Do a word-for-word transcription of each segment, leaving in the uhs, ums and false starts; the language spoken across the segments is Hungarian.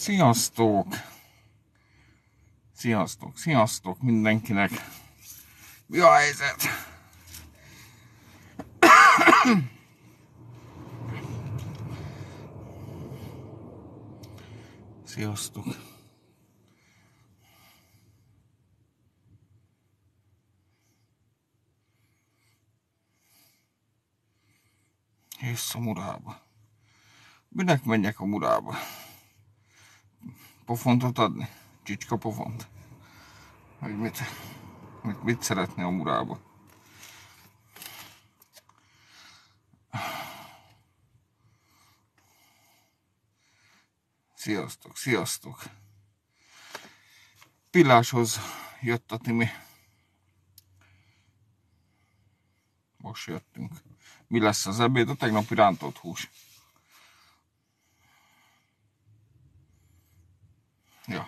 Sziasztok! Sziasztok, sziasztok mindenkinek! Mi a helyzet? Sziasztok! Jössz a murába. Minek menjek a murába? Pofontot adni? Csicska pofont? Vagy mit? Mit, mit szeretné a murába? Sziasztok, sziasztok! Pilláshoz jött a Timi. Most jöttünk. Mi lesz az ebéd? A tegnapi rántott hús. Ja.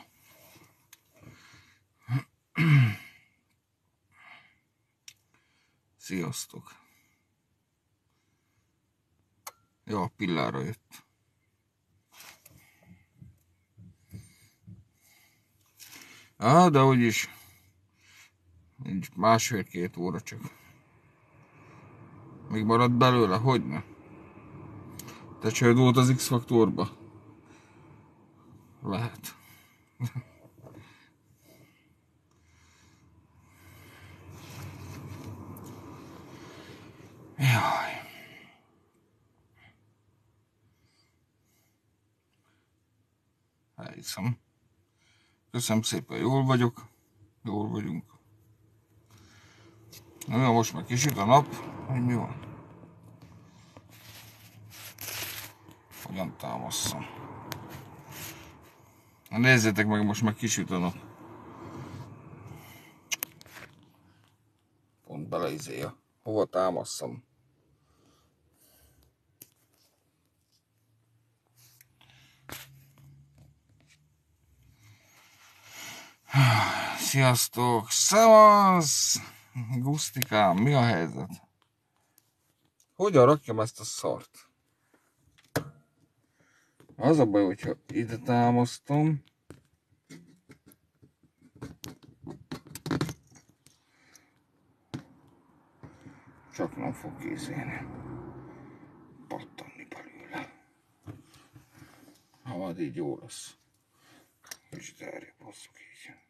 Sziasztok. Ja, a pillára jött. Á, de úgyis másfél-két óra csak. Még maradt belőle? Hogyne? Te csőd volt az X-faktorba? Lehet. Jaj. Elhiszem. Köszönöm szépen, jól vagyok. Jól vagyunk. Na jó, most már kisüt a nap. Hogy mi van? Hogyan támasszam? Na nézzétek meg, most már kisüt a nap. Pont beleizéja. Hova támasszam? Sziasztok! Szevasz! Gusztikám, mi a helyzet? Hogyan rakjam ezt a szart? Az a baj, hogyha ide támasztom, csak nem fog készülni. Pattanni belőle. Ha majd így jó lesz. Kicsit erre basszuk így.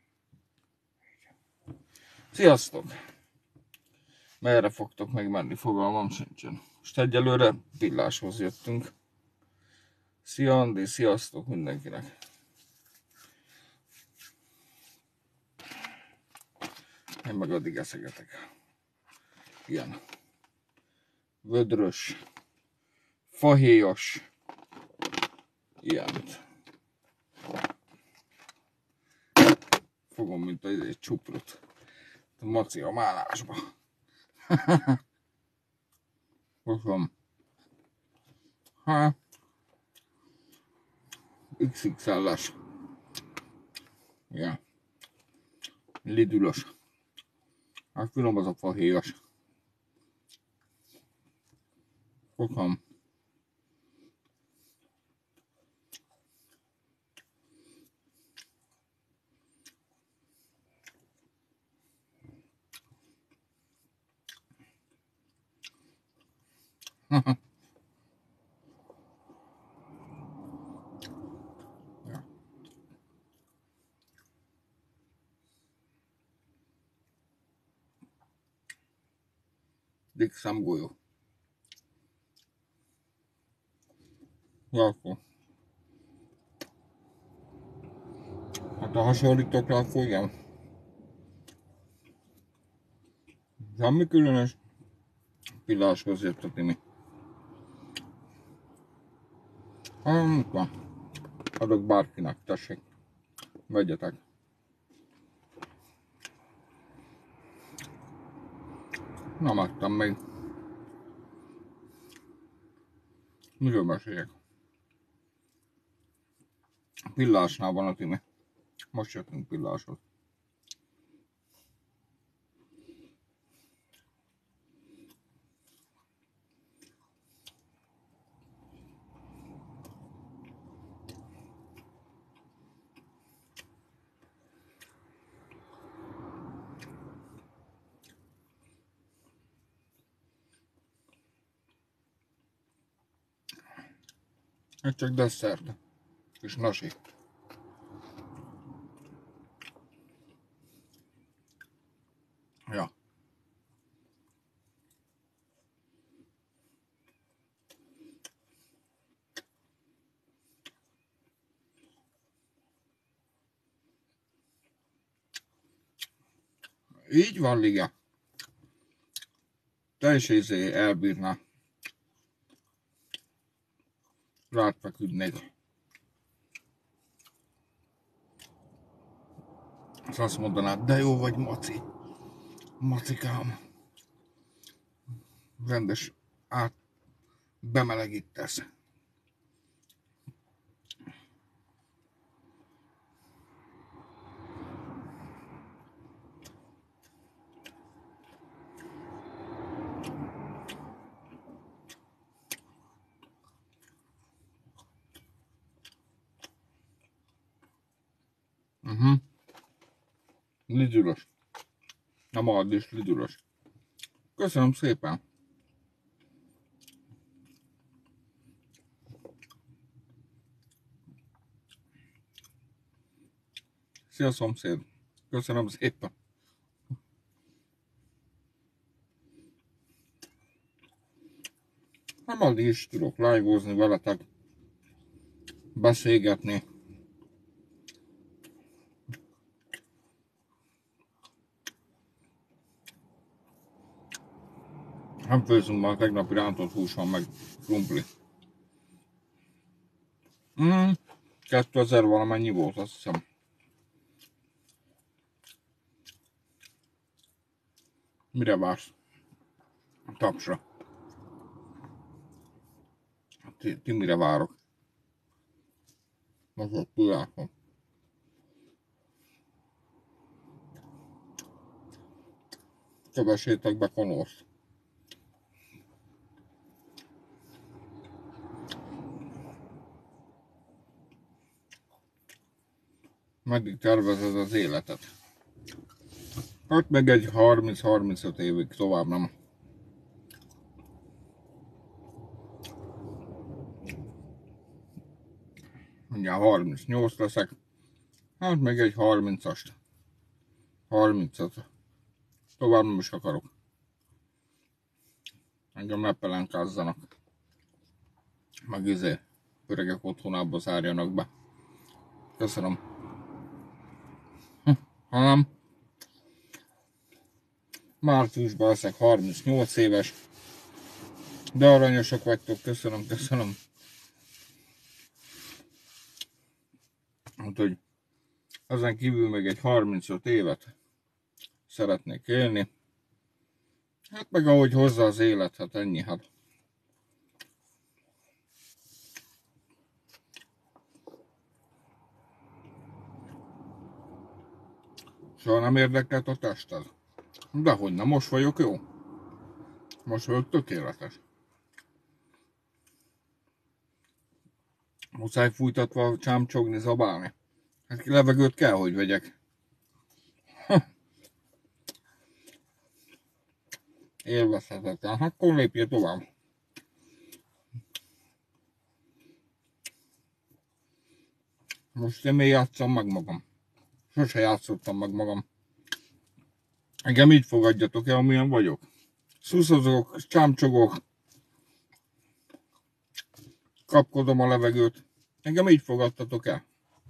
Sziasztok! Merre fogtok megmenni? Fogalmam sincsen. Most egyelőre pilláshoz jöttünk. Szia Andi, sziasztok mindenkinek! Én meg addig eszegetek. Ilyen vödrös, fahéjas, ilyent. Fogom, mint egy csuprut. A maci a málásba. Most van. Hát. iksz iksz el-es. Igen. Lidülös. Hát finom az a fahéjas. Fogom. Ja. Dik szemgolyó. Ja, akkor. Hát a hasonlítok rá, akkor igen. Semmi különös. Pilláshoz jött a Timi. Hát, van. Adok bárkinek, tessék. Vegyetek. Nem ettem még. Miről meséljek? Pillásnál van a Timi. Most jöttünk pilláshoz. Ez csak desszert. És nasi. Ja. Így van, Liga. Te is izé elbírná. Rád feküdnék. És azt mondanád, de jó vagy, Maci. Macikám. Rendes át bemelegítesz. Uh-huh. Lidülös. Nem add is, lidülös. Köszönöm szépen. Szia szomszéd. Köszönöm szépen. Nem addig is tudok live-ozni veletek. Beszélgetni. Nem főzünk, már tegnapi rántott hús van, meg krumpli. Mm, kétezer valamennyi volt, azt hiszem. Mire vársz? Tapsra. Ti, ti mire várok? Most ott tudásom. Kövessétek be Conort. Meddig tervezed az életet? Hát meg egy harminc-harmincöt évig, tovább nem. Mindjárt harmincnyolc leszek. Hát meg egy harmincast. harmincöt. Tovább nem is akarok. Engem ne pelenkázzanak. Meg izé, öregek otthonába zárjanak be. Köszönöm. Hm, hanem márciusban leszek harmincnyolc éves. De aranyosak vagytok, köszönöm, köszönöm. Úgyhogy ezen kívül még egy harmincöt évet szeretnék élni. Hát meg ahogy hozza az élet, hát ennyi, hát. Soha nem érdekelt a tested? Dehogy nem, most vagyok jó. Most vagyok tökéletes. Muszáj fújtatva csámcsogni, zabálni. Hát levegőt kell, hogy vegyek. Élvezhetetlen. Hát akkor lépjél tovább. Most én még játszom meg magam. Sose játszottam meg magam. Engem így fogadjatok el, amilyen vagyok. Szuszozok, csámcsogok. Kapkodom a levegőt. Engem így fogadtatok el.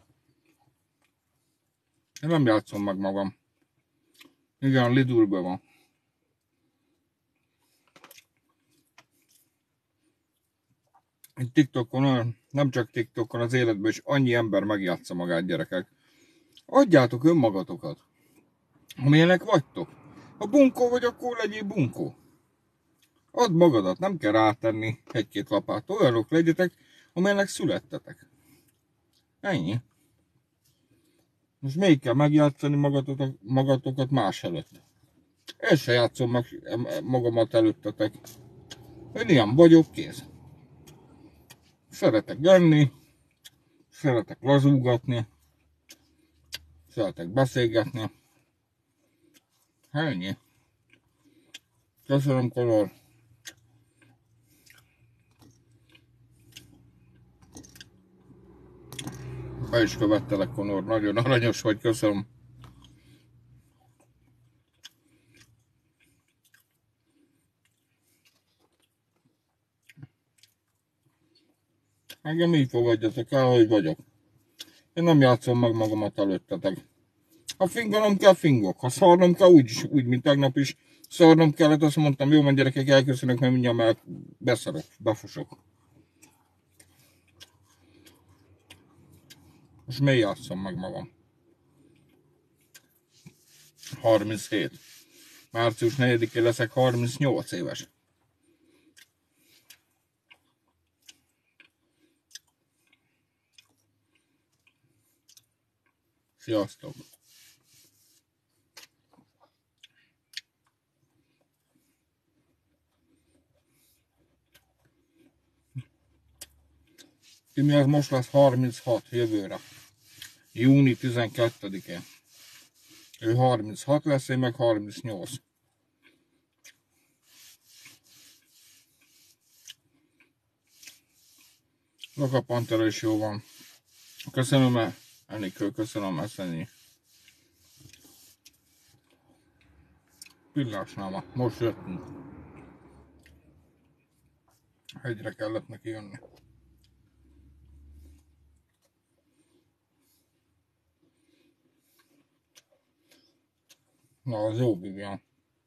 Én nem játszom meg magam. Igen, Lidlben van. Egy TikTokon, nem csak TikTokon, az életben is annyi ember megjátsza magát, gyerekek. Adjátok önmagatokat. Amilyenek vagytok. Ha bunkó vagy, akkor legyél bunkó. Add magadat, nem kell rátenni egy-két lapát. Olyanok legyetek, amilyenek születtetek. Ennyi. Most még kell megjátszani magatokat, magatokat más előtt. Én se játszom meg magamat előttetek. Én ilyen vagyok, kész. Szeretek enni, szeretek lazulgatni, szeretek beszélgetni. Ennyi. Köszönöm, Conor. Ha is követtelek, Conor, nagyon aranyos vagy, köszönöm. Engem így fogadjatok el, hogy vagyok. Én nem játszom meg magamat előttetek. Ha finganom kell, fingok. Ha szarnom kell, úgy, úgy mint tegnap is. Szarnom kellett, azt mondtam, jó van gyerekek, elköszönök, mert mindjárt már beszarok, befosok. Most miért játszom meg magam? harminchét. március negyedikén leszek harmincnyolc éves. Sziasztok! Timi, az most lesz harminchat jövőre. júni tizenkettedikén. Ő harminchat lesz, én meg harmincnyolc. Loka Pantera is jó van. Köszönöm, Enikő, köszönöm, Eszenyi. Pillásnáma, most jöttünk. Hegyre kellett neki jönni. Na, az jó, Vivian.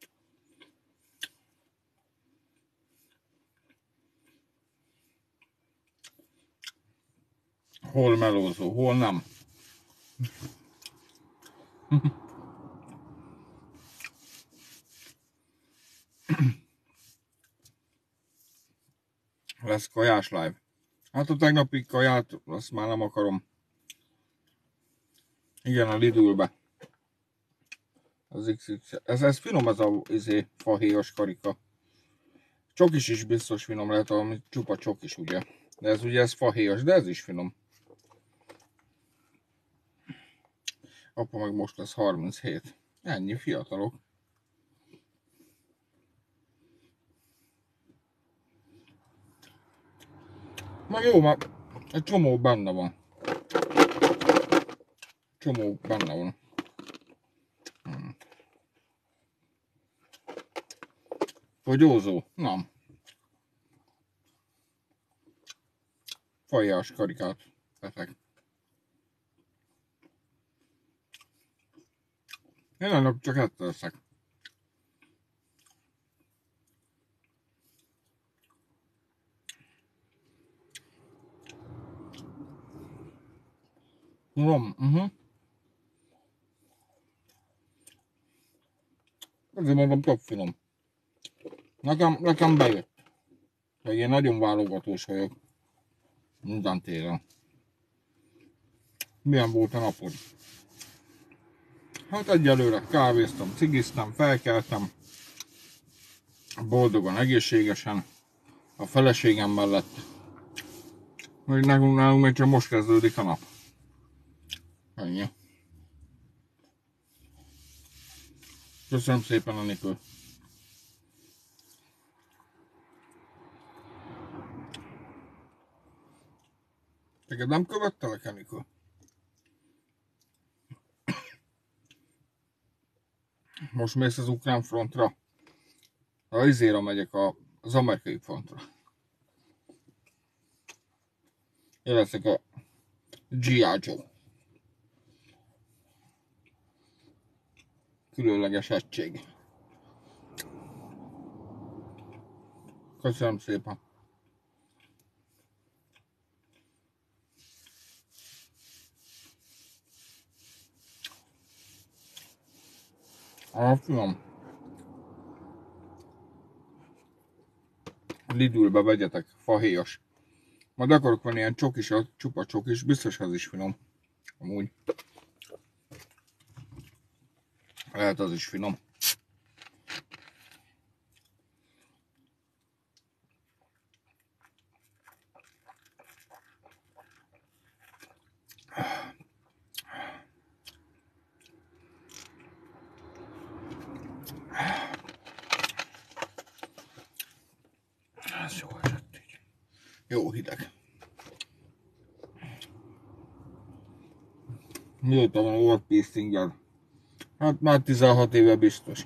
Hol melózó, hol nem. Lesz kajás live. Hát a tegnapi kaját, azt már nem akarom. Igen, a Lidlbe. Az iksz iksz. Ez, ez finom, ez a izé, fahéjas karika. Csokis is biztos finom lehet, ami csupa csokis, ugye. De ez ugye ez fahéjas, de ez is finom. Apa meg most lesz harminchét. Ennyi, fiatalok. Meg jó, mert egy csomó benne van. Csomó benne van. Hmm. Fogyózó? Nem. Fajás karikát veszek. Én ennek csak ettől veszek. Rom, uh-huh. Ezért mondom, tök finom. Nekem, nekem bejött. De én nagyon válogatós vagyok. Minden téren. Milyen volt a napod? Hát egyelőre kávéztam, cigiztem, felkeltem. Boldogan, egészségesen. A feleségem mellett. Hogy nekünk, nálunk még csak most kezdődik a nap. Ennyi. Köszönöm szépen, Anikő. Teged nem követtelek, Anikő? Most mész az ukrán frontra? A izére megyek, a, az amerikai frontra. Én leszek a gé i. Joe. Különleges egység. Köszönöm szépen. Ah, finom. Lidlbe vegyetek, fahéjas. Majd akarok venni ilyen csokisat, csupa csokis, biztos az is finom. Amúgy. Lehet az is finom. Ez jó esett így. Jó hideg. Mióta van overpiercinged? Hát már tizenhat éve biztos.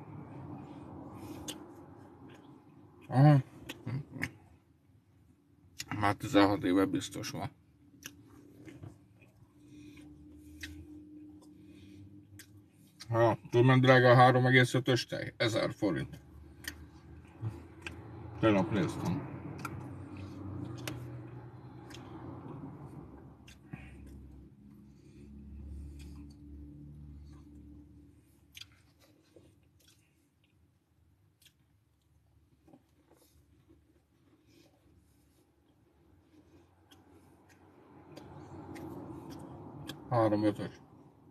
Aha. Már tizenhat éve biztos van. Ha, tudod, men drága a három egész ötös tej? ezer forint. Tegnap néztem. három ötös.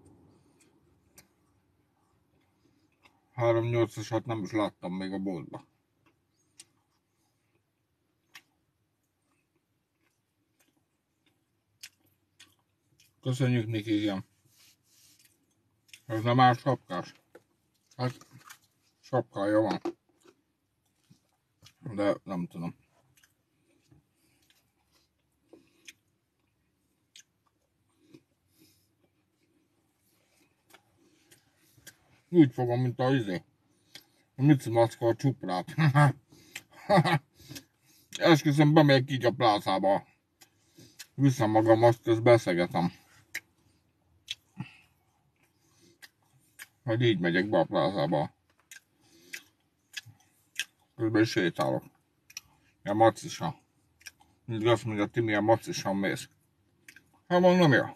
három nyolcasat nem is láttam még a boltba. Köszönjük, Niki, igen. Ez nem más sapkás. Hát sapkája van. De nem tudom. Úgy fogom, mint a izé. A Mici Macka a csuprát. Esküszöm, bemegyek így a plázába. Viszem magam, azt ezt beszegetem. Hogy így megyek be a plázába. Közben sétálok. Ilyen macisan. Mindig azt mondja, ti milyen macisan mész. Hát mondom, jó.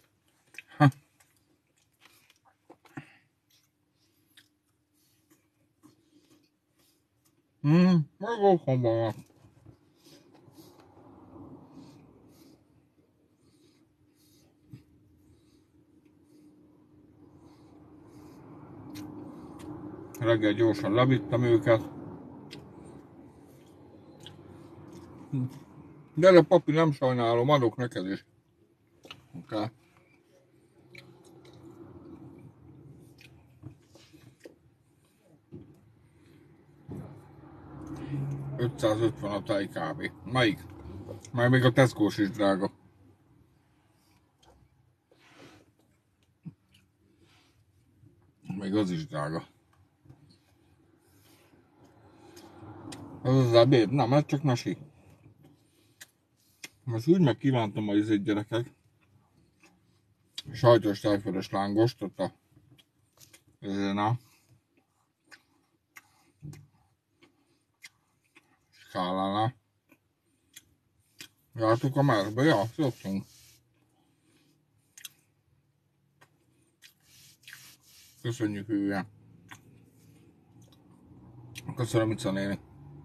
Hmm, meg otthonban van. Reggel gyorsan levittem őket. Gyere, papi, nem sajnálom, adok neked is. Okay. ötszázötven a tej kb. Melyik? Már még a Tesco-s is drága. Még az is drága. Ez az ebéd? Nem, ez csak nasi. Most úgy meg kívántam a izét, gyerekek. Sajtos tejfölös lángost ott a na skálánál. Jártuk a márba? Ja, szoktunk. Köszönjük, hülye. Köszönöm, Ica néni.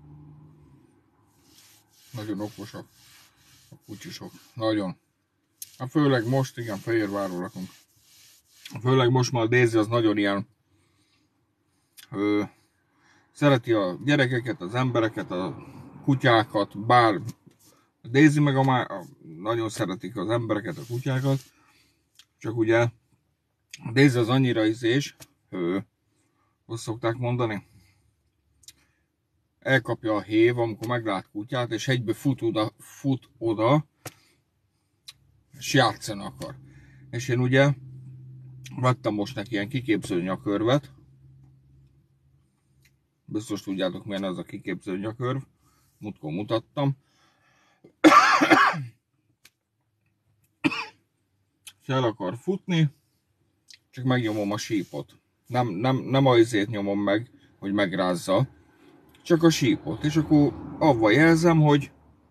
Nagyon okosak a kutyusok. Nagyon. Hát főleg most, igen, Fehérvárról lakunk. Főleg most már a Daisy az nagyon ilyen ö, szereti a gyerekeket, az embereket, a kutyákat, bár a Daisy meg a, má, a nagyon szeretik az embereket, a kutyákat, csak ugye a Daisy az annyira izés, ő, azt szokták mondani, elkapja a hév, amikor meglát kutyát, és egyből fut oda, fut oda, és játszani akar. És én ugye vettem most neki ilyen kiképző nyakörvet. Biztos tudjátok, milyen az a kiképző nyakörv. Múltkor mutattam. És el akar futni, csak megnyomom a sípot. Nem, nem, nem a izét nyomom meg, hogy megrázza, csak a sípot. És akkor avval jelzem, hogy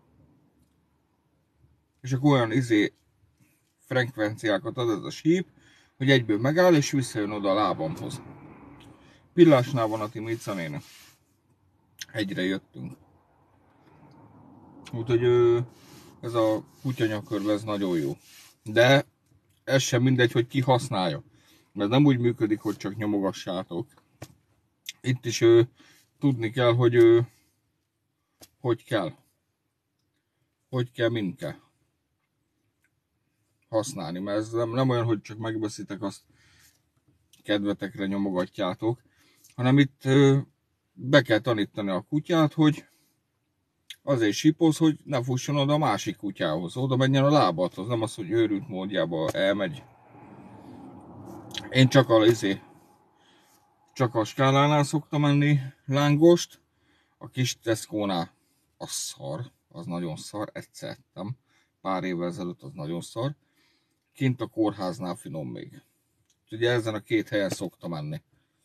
és akkor olyan izé frekvenciákat ad ez a síp, hogy egyből megáll és visszajön oda a lábamhoz. Pillásnál van a Timica néni. Egyre jöttünk. Úgyhogy ez a kutyanyakörv ez nagyon jó. De ez sem mindegy, hogy ki használja. Mert nem úgy működik, hogy csak nyomogassátok. Itt is ő, tudni kell, hogy ő, hogy kell. Hogy kell, mint kell használni. Mert ez nem, nem olyan, hogy csak megveszitek, azt kedvetekre nyomogatjátok. Hanem itt be kell tanítani a kutyát, hogy azért sípoz, hogy ne fusson oda a másik kutyához. Oda menjen a lábadhoz. Nem az, hogy őrült módjába elmegy Én csak a izé, csak a Skálánál szoktam enni lángost, a kis Tesco-nál az szar, az nagyon szar, egyszer ettem, pár évvel ezelőtt az nagyon szar, kint a kórháznál finom még. Ugye ezen a két helyen szoktam enni.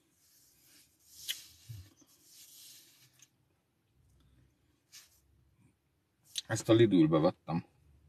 Ezt a Lidlbe vettem.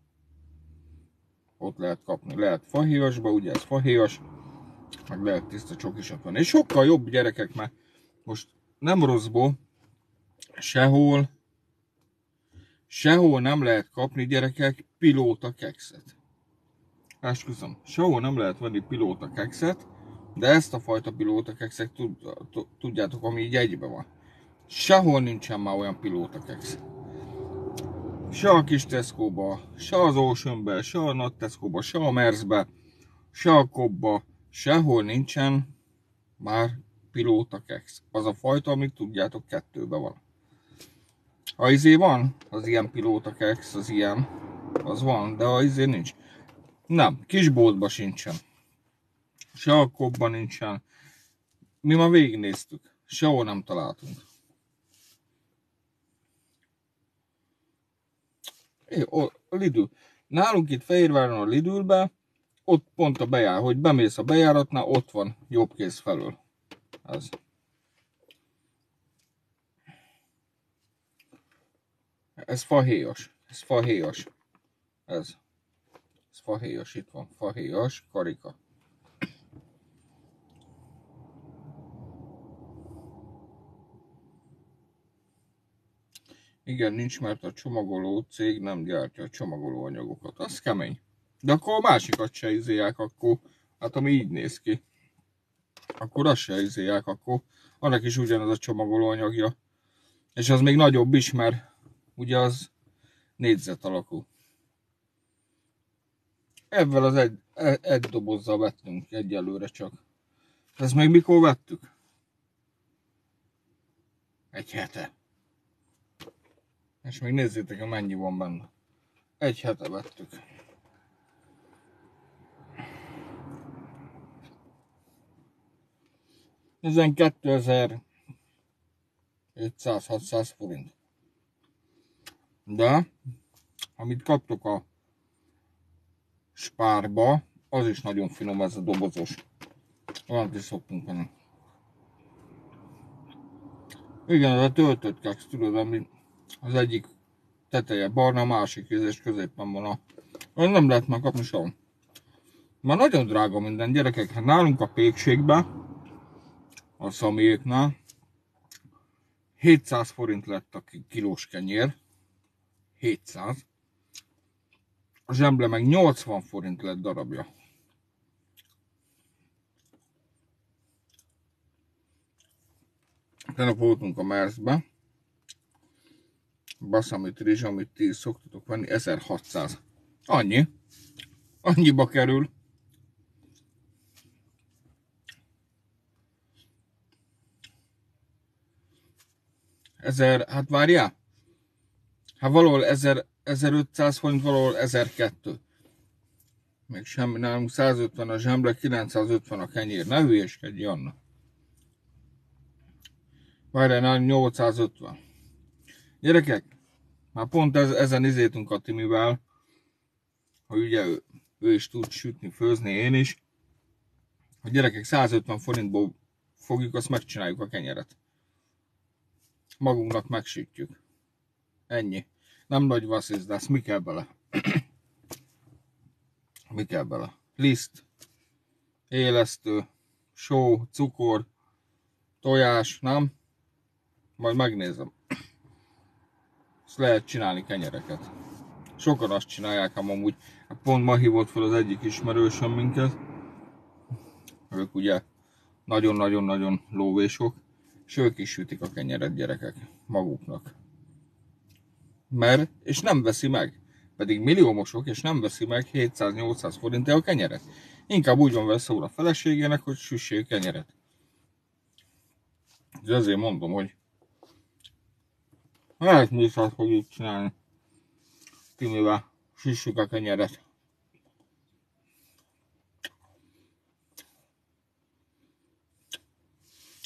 Ott lehet kapni, lehet fahéjasba, ugye ez fahéjas, meg lehet tiszta csokisat venni. És sokkal jobb, gyerekek, mert most nem rosszból, sehol, sehol nem lehet kapni, gyerekek, pilóta kekszet. Esküszöm, sehol nem lehet venni pilóta kekszet, de ezt a fajta pilóta kekszet tudjátok, ami így egyben van. Sehol nincsen már olyan pilóta keksz. Se a kis Tesco-ba, se az Ocean-be, se a nagy Tesco-ba, se a Mers-be, se a Coop-ba, sehol nincsen már pilóta keksz. Az a fajta, amit tudjátok, kettőben van. Ha izé van, az ilyen pilóta keksz, az ilyen, az van, de ha izé nincs. Nem, kisboltban sincsen. Se a Coop-ban nincsen. Mi ma végignéztük, sehol nem találtunk. É, a Lidl. Nálunk itt Fehérváron a Lidlbe, ott pont a bejár, hogy bemész a bejáratnál, ott van jobb kéz felől. Ez. Ez fahéjas. Ez fahéjas. Ez. Ez fahéjas, itt van. Fahéjas, karika. Igen, nincs, mert a csomagoló cég nem gyártja a csomagoló anyagokat. Az kemény. De akkor a másikat se izélják, akkor, hát ami így néz ki, akkor azt se izélják, akkor annak is ugyanaz a csomagoló anyagja. És az még nagyobb is, mert ugye az négyzet alakú. Ezzel az egy, egy dobozzal vettünk egyelőre csak. Ezt még mikor vettük? Egy hete. És még nézzétek, hogy mennyi van benne. Egy hete vettük. Ezen kétezer-ötszáz-hatszáz forint. De, amit kaptok a Spárba, az is nagyon finom, ez a dobozos. Olyan is szoktunk venni. Igen, ez a töltött keksz, tudod, ami az egyik teteje barna, a másik és középen van a... Nem lehet már kapni soha. Már nagyon drága minden, gyerekek. Hát nálunk a Pékségben, a Szamiéknál hétszáz forint lett a kilós kenyér. hétszáz. A zsemble meg nyolcvan forint lett darabja. Tegnap voltunk a Mersbe. Balszamit rizs, amit ti szoktatok venni, ezerhatszáz. Annyi. Annyiba kerül. Ezer, hát várjál. Hát valahol ezer, ezerötszáz forint, valahol ezerkétszáz. Még semmi, nálunk százötven a zsemle, kilencszázötven a kenyér. Ne hülyeskedj, Anna. Várjál, nálunk nyolcszázötven. Gyerekek, már pont ez, ezen izétünk a Timivel, hogy ugye ő, ő is tud sütni, főzni, én is. A gyerekek százötven forintból fogjuk, azt megcsináljuk a kenyeret. Magunknak megsütjük. Ennyi. Nem nagy vasszisz, de ezt mi kell bele? Mi kell bele? Liszt, élesztő, só, cukor, tojás, nem? Majd megnézem. Ezt lehet csinálni kenyereket. Sokan azt csinálják, ám amúgy. Pont ma hívott fel az egyik ismerősöm minket. Ők ugye nagyon-nagyon-nagyon lóvésok. És ők is sütik a kenyeret, gyerekek. Maguknak. Mert, és nem veszi meg. Pedig milliómosok, és nem veszi meg hétszáz-nyolcszáz forintért a kenyeret. Inkább úgy van vele szól a feleségének, hogy süssék kenyeret. És ezért mondom, hogy lehet mi is azt fogjuk csinálni. Timivel süssük a kenyeret.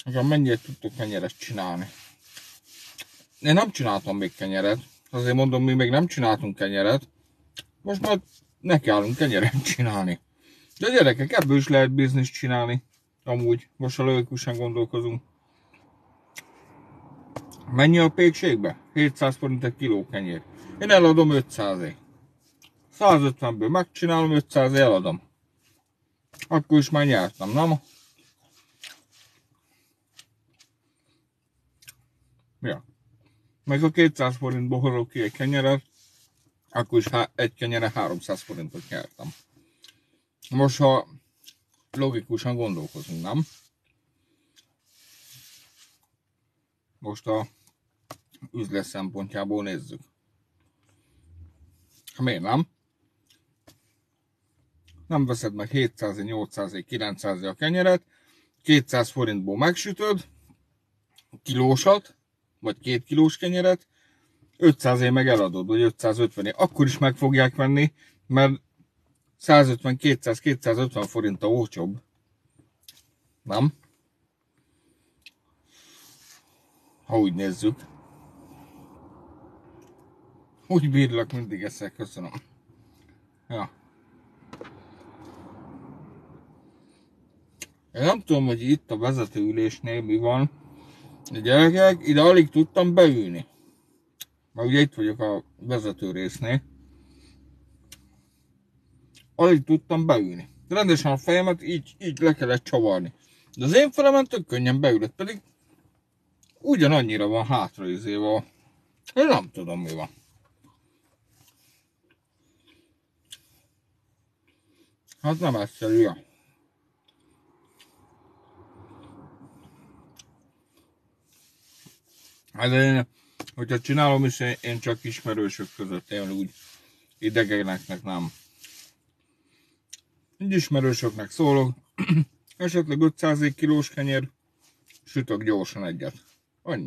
Akkor mennyire tudtok kenyeret csinálni? Én nem csináltam még kenyeret. Azért mondom, mi még nem csináltunk kenyeret. Most már nekiállunk kenyeret csinálni. De gyerekek, ebből is lehet bizniszt csinálni. Amúgy, most a logikusan gondolkozunk. Mennyi a pékségbe? hétszáz forint egy kiló kenyér. Én eladom ötszázért. százötvenből megcsinálom, ötszázért eladom. Akkor is már nyertem, nem? Ja. Meg a kétszáz forintból hozok ki egy kenyeret, akkor is egy kenyere háromszáz forintot nyertem. Most ha logikusan gondolkozunk, nem? Most a üzlet szempontjából nézzük. Miért nem? Nem veszed meg hétszáz, nyolcszáz, kilencszáz a kenyeret, kétszáz forintból megsütöd, kilósat, vagy két kilós kenyeret, ötszázért meg eladod, vagy ötszázötvenért. Akkor is meg fogják venni, mert százötven, kétszáz, kétszázötven forint a olcsóbb. Nem? Ha úgy nézzük. Úgy bírlak, mindig ezzel köszönöm. Ja. Én nem tudom, hogy itt a vezetőülésnél mi van. A gyerekek, ide alig tudtam beülni. Mert ugye itt vagyok a vezető résznél. Alig tudtam beülni. Rendesen a fejemet így, így le kellett csavarni. De az én felemen tök könnyen beülött, pedig ugyanannyira van hátraizéve. Én nem tudom, mi van. Hát nem egyszerű, ja. Hát én, hogyha csinálom is, én csak ismerősök között, én úgy idegeneknek nem. Így ismerősöknek szólok, esetleg ötszáz kilós kenyér, sütök gyorsan egyet. Annyi.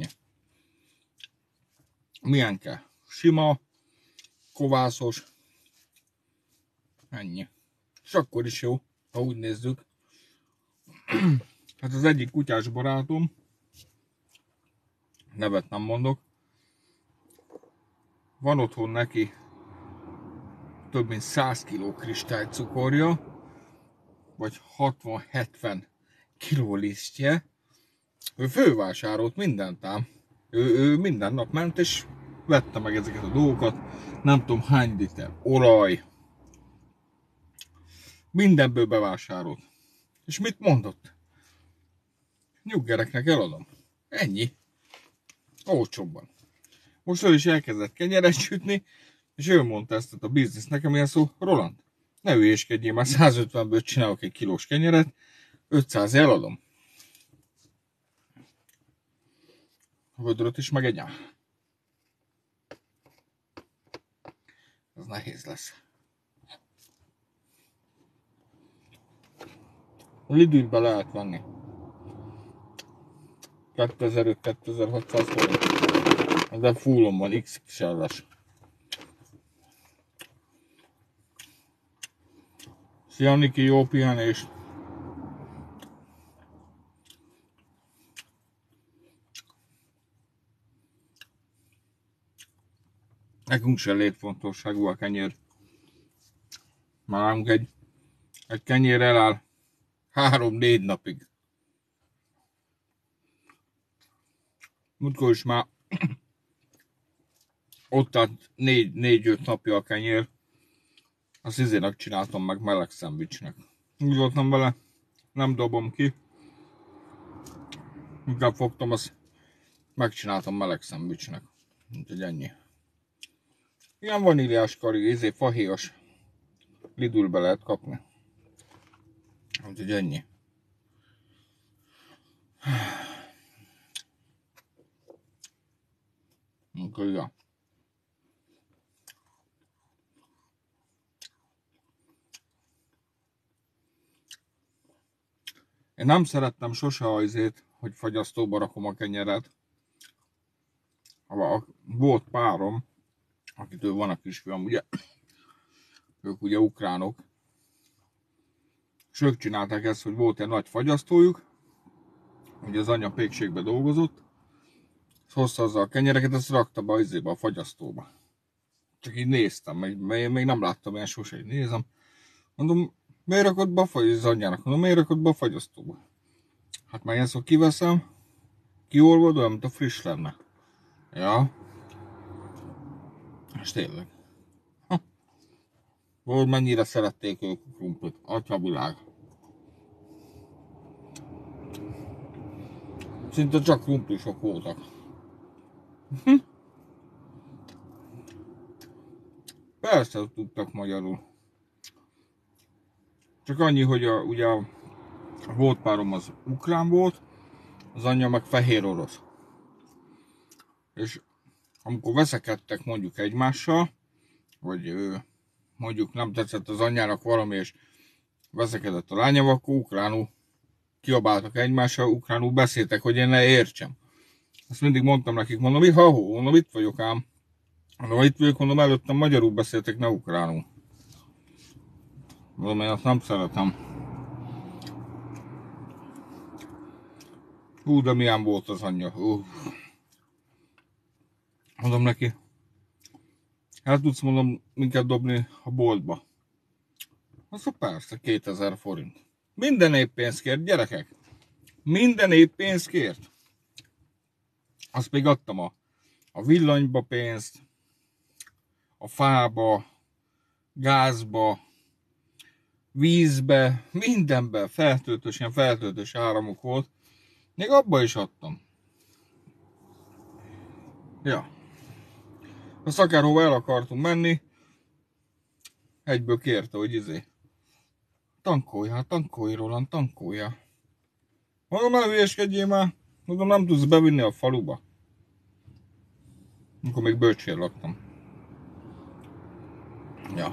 Milyen kell? Sima, kovászos, ennyi. És akkor is jó, ha úgy nézzük. Hát az egyik kutyás barátom, nevet nem mondok, van otthon neki több mint száz kiló kristálycukorja, vagy hatvan-hetven kiló lisztje. Ő fővásárolt mindent ám. Ő, ő minden nap ment és vette meg ezeket a dolgokat. Nem tudom hány liter olaj. Mindenből bevásárolt. És mit mondott? Nyuggereknek eladom. Ennyi. Olcsóbban. Most ő is elkezdett kenyeret sütni, és ő mondta ezt a bizniszt nekem, ilyen szó, Roland, ne hülyéskedjél, már százötvenből csinálok egy kilós kenyeret, ötszáz eladom. A vödröt is meg egy nyár. Ez nehéz lesz. Lidlbe lehet venni. kétezer-öt-kétezer-hatszáz forint. De fullon van, iksz iksz el-es. Szia Niki, jó pihenést! Nekünk sem létfontosságú a kenyér. Már nálunk egy, egy kenyér eláll három-négy napig. Múltkor is már ott állt négy-öt napja a kenyér. Azt izének csináltam meg, meleg szendvicsnek. Úgy voltam vele, nem dobom ki. Inkább fogtam, azt megcsináltam meleg szendvicsnek. Úgyhogy ennyi. Ilyen vaníliás kari, izé fahéjas. Lidlbe lehet kapni. Úgyhogy ennyi. Úgyhogy ja. Én nem szerettem sose azért, hogy fagyasztóba rakom a kenyeret. Volt párom, akitől van a kisfiam, ugye? Ők ugye ukránok. És ők csinálták ezt, hogy volt egy nagy fagyasztójuk, ugye az anyja pékségbe dolgozott, hozta azzal a kenyereket, ezt rakta be a, a fagyasztóba. Csak így néztem, még, még nem láttam ilyen sose, így nézem. Mondom, miért rakod be a fagy, az anyjának? Mondom, miért rakod be a fagyasztóba? Hát meg ezt, hogy kiveszem, kiolvad, olyan, mint a friss lenne. Ja. És tényleg. Ha. Volt mennyire szerették ők a krumplit. Atya világ. Szinte csak krumplisok voltak. Hm. Persze tudtak magyarul. Csak annyi, hogy a, ugye a volt párom az ukrán volt, az anyja meg fehér orosz. És amikor veszekedtek mondjuk egymással, vagy mondjuk nem tetszett az anyjának valami, és veszekedett a lányával, akkor ukránul kiabáltak egymással, ukránul beszéltek, hogy én ne értsem. Azt mindig mondtam nekik, mondom, mi ha hó, mondom, itt vagyok ám. Mondom, itt vagyok, mondom, előttem magyarul beszéltek, ne ukránul. Mondom, én azt nem szeretem. Hú, de milyen volt az anyja. Uh. Mondom neki, el tudsz mondom minket dobni a boltba. Azt mondja, persze, kétezer forint. Minden épp pénzt kért, gyerekek. Minden épp pénzt kért. Azt még adtam a, a villanyba pénzt, a fába, gázba, vízbe, mindenbe, feltöltős, ilyen feltöltős áramok volt. Még abba is adtam. Ja. Azt akárhova el akartunk menni, egyből kérte, hogy izé. Tankolj, hát tankolj, Roland, tankolja. Mondom, ne hülyeskedjél már. Mondom, nem tudsz bevinni a faluba. Amikor még Bölcsér laktam. Ja.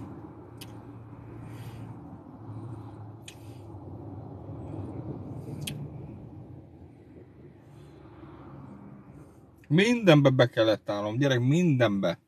Mindenbe be kellett állnom, gyerek, mindenbe.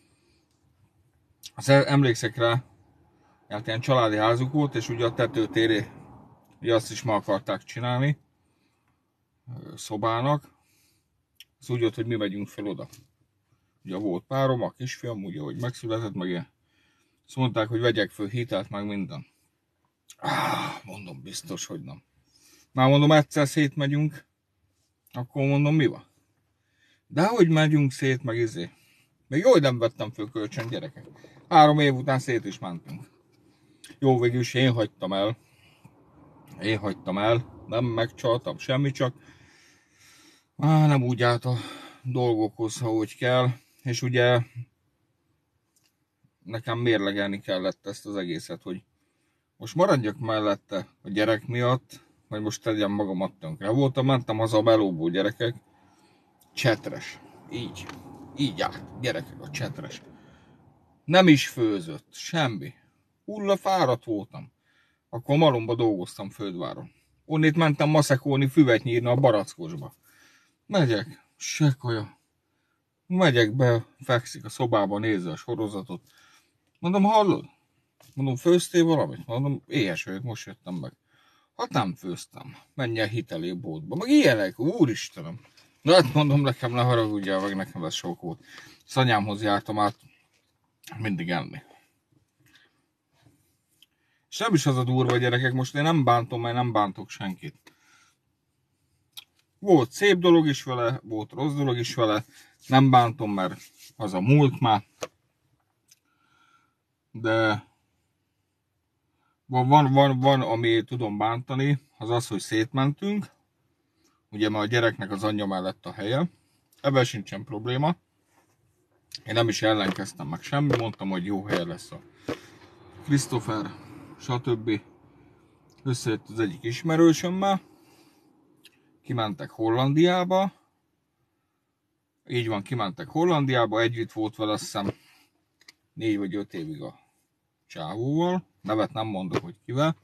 Azt emlékszek rá, hát ilyen családi házuk volt, és ugye a tetőtéré, ugye azt is ma akarták csinálni, szobának. Az úgy volt, hogy mi megyünk fel oda. Ugye volt párom, a kisfiam, ugye, hogy megszületett, meg ilyen. Azt mondták, hogy vegyek föl hitelt, meg minden. Ah, mondom, biztos, hogy nem. Már mondom, egyszer szétmegyünk, akkor mondom, mi van? De hogy megyünk szét, meg izé. Még jó, hogy nem vettem föl kölcsön, gyerekek. Három év után szét is mentünk. Jó, végül is én hagytam el. Én hagytam el. Nem megcsaltam semmi, csak á, nem úgy állt a dolgokhoz, ahogy kell. És ugye nekem mérlegelni kellett ezt az egészet, hogy most maradjak mellette a gyerek miatt, vagy most tegyem magamat tönkre. Voltam, mentem haza a melóból, gyerekek. Csetres. Így. Így állt, gyerekek, a csetres. Nem is főzött, semmi. Hulla fáradt voltam. Akkor Malomba dolgoztam Földváron. Onnét mentem maszekolni, füvet nyírni a barackosba. Megyek, se kaja. Megyek be, fekszik a szobába, nézze a sorozatot. Mondom, hallod? Mondom, főztél valamit? Mondom, éhes vagyok, most jöttem meg. Hát nem főztem. Menj el hiteléboltba. Meg ilyenek, úristenem. De hát mondom, nekem ne haragudjál, meg nekem ez sok volt. Szanyámhoz jártam át mindig enni. És nem is az a durva, gyerekek, most én nem bántom, mert nem bántok senkit. Volt szép dolog is vele, volt rossz dolog is vele. Nem bántom, mert az a múlt már. De van, van, van, van ami tudom bántani, az az, hogy szétmentünk. Ugye már a gyereknek az anyja mellett a helye. Ebben sincsen probléma. Én nem is ellenkeztem meg semmi, mondtam, hogy jó helye lesz a Christopher, stb. Összejött az egyik ismerősömmel. Kimentek Hollandiába. Így van, kimentek Hollandiába. Együtt volt vele, azt hiszem, négy vagy öt évig a csávóval. Nevet nem mondok, hogy kivel.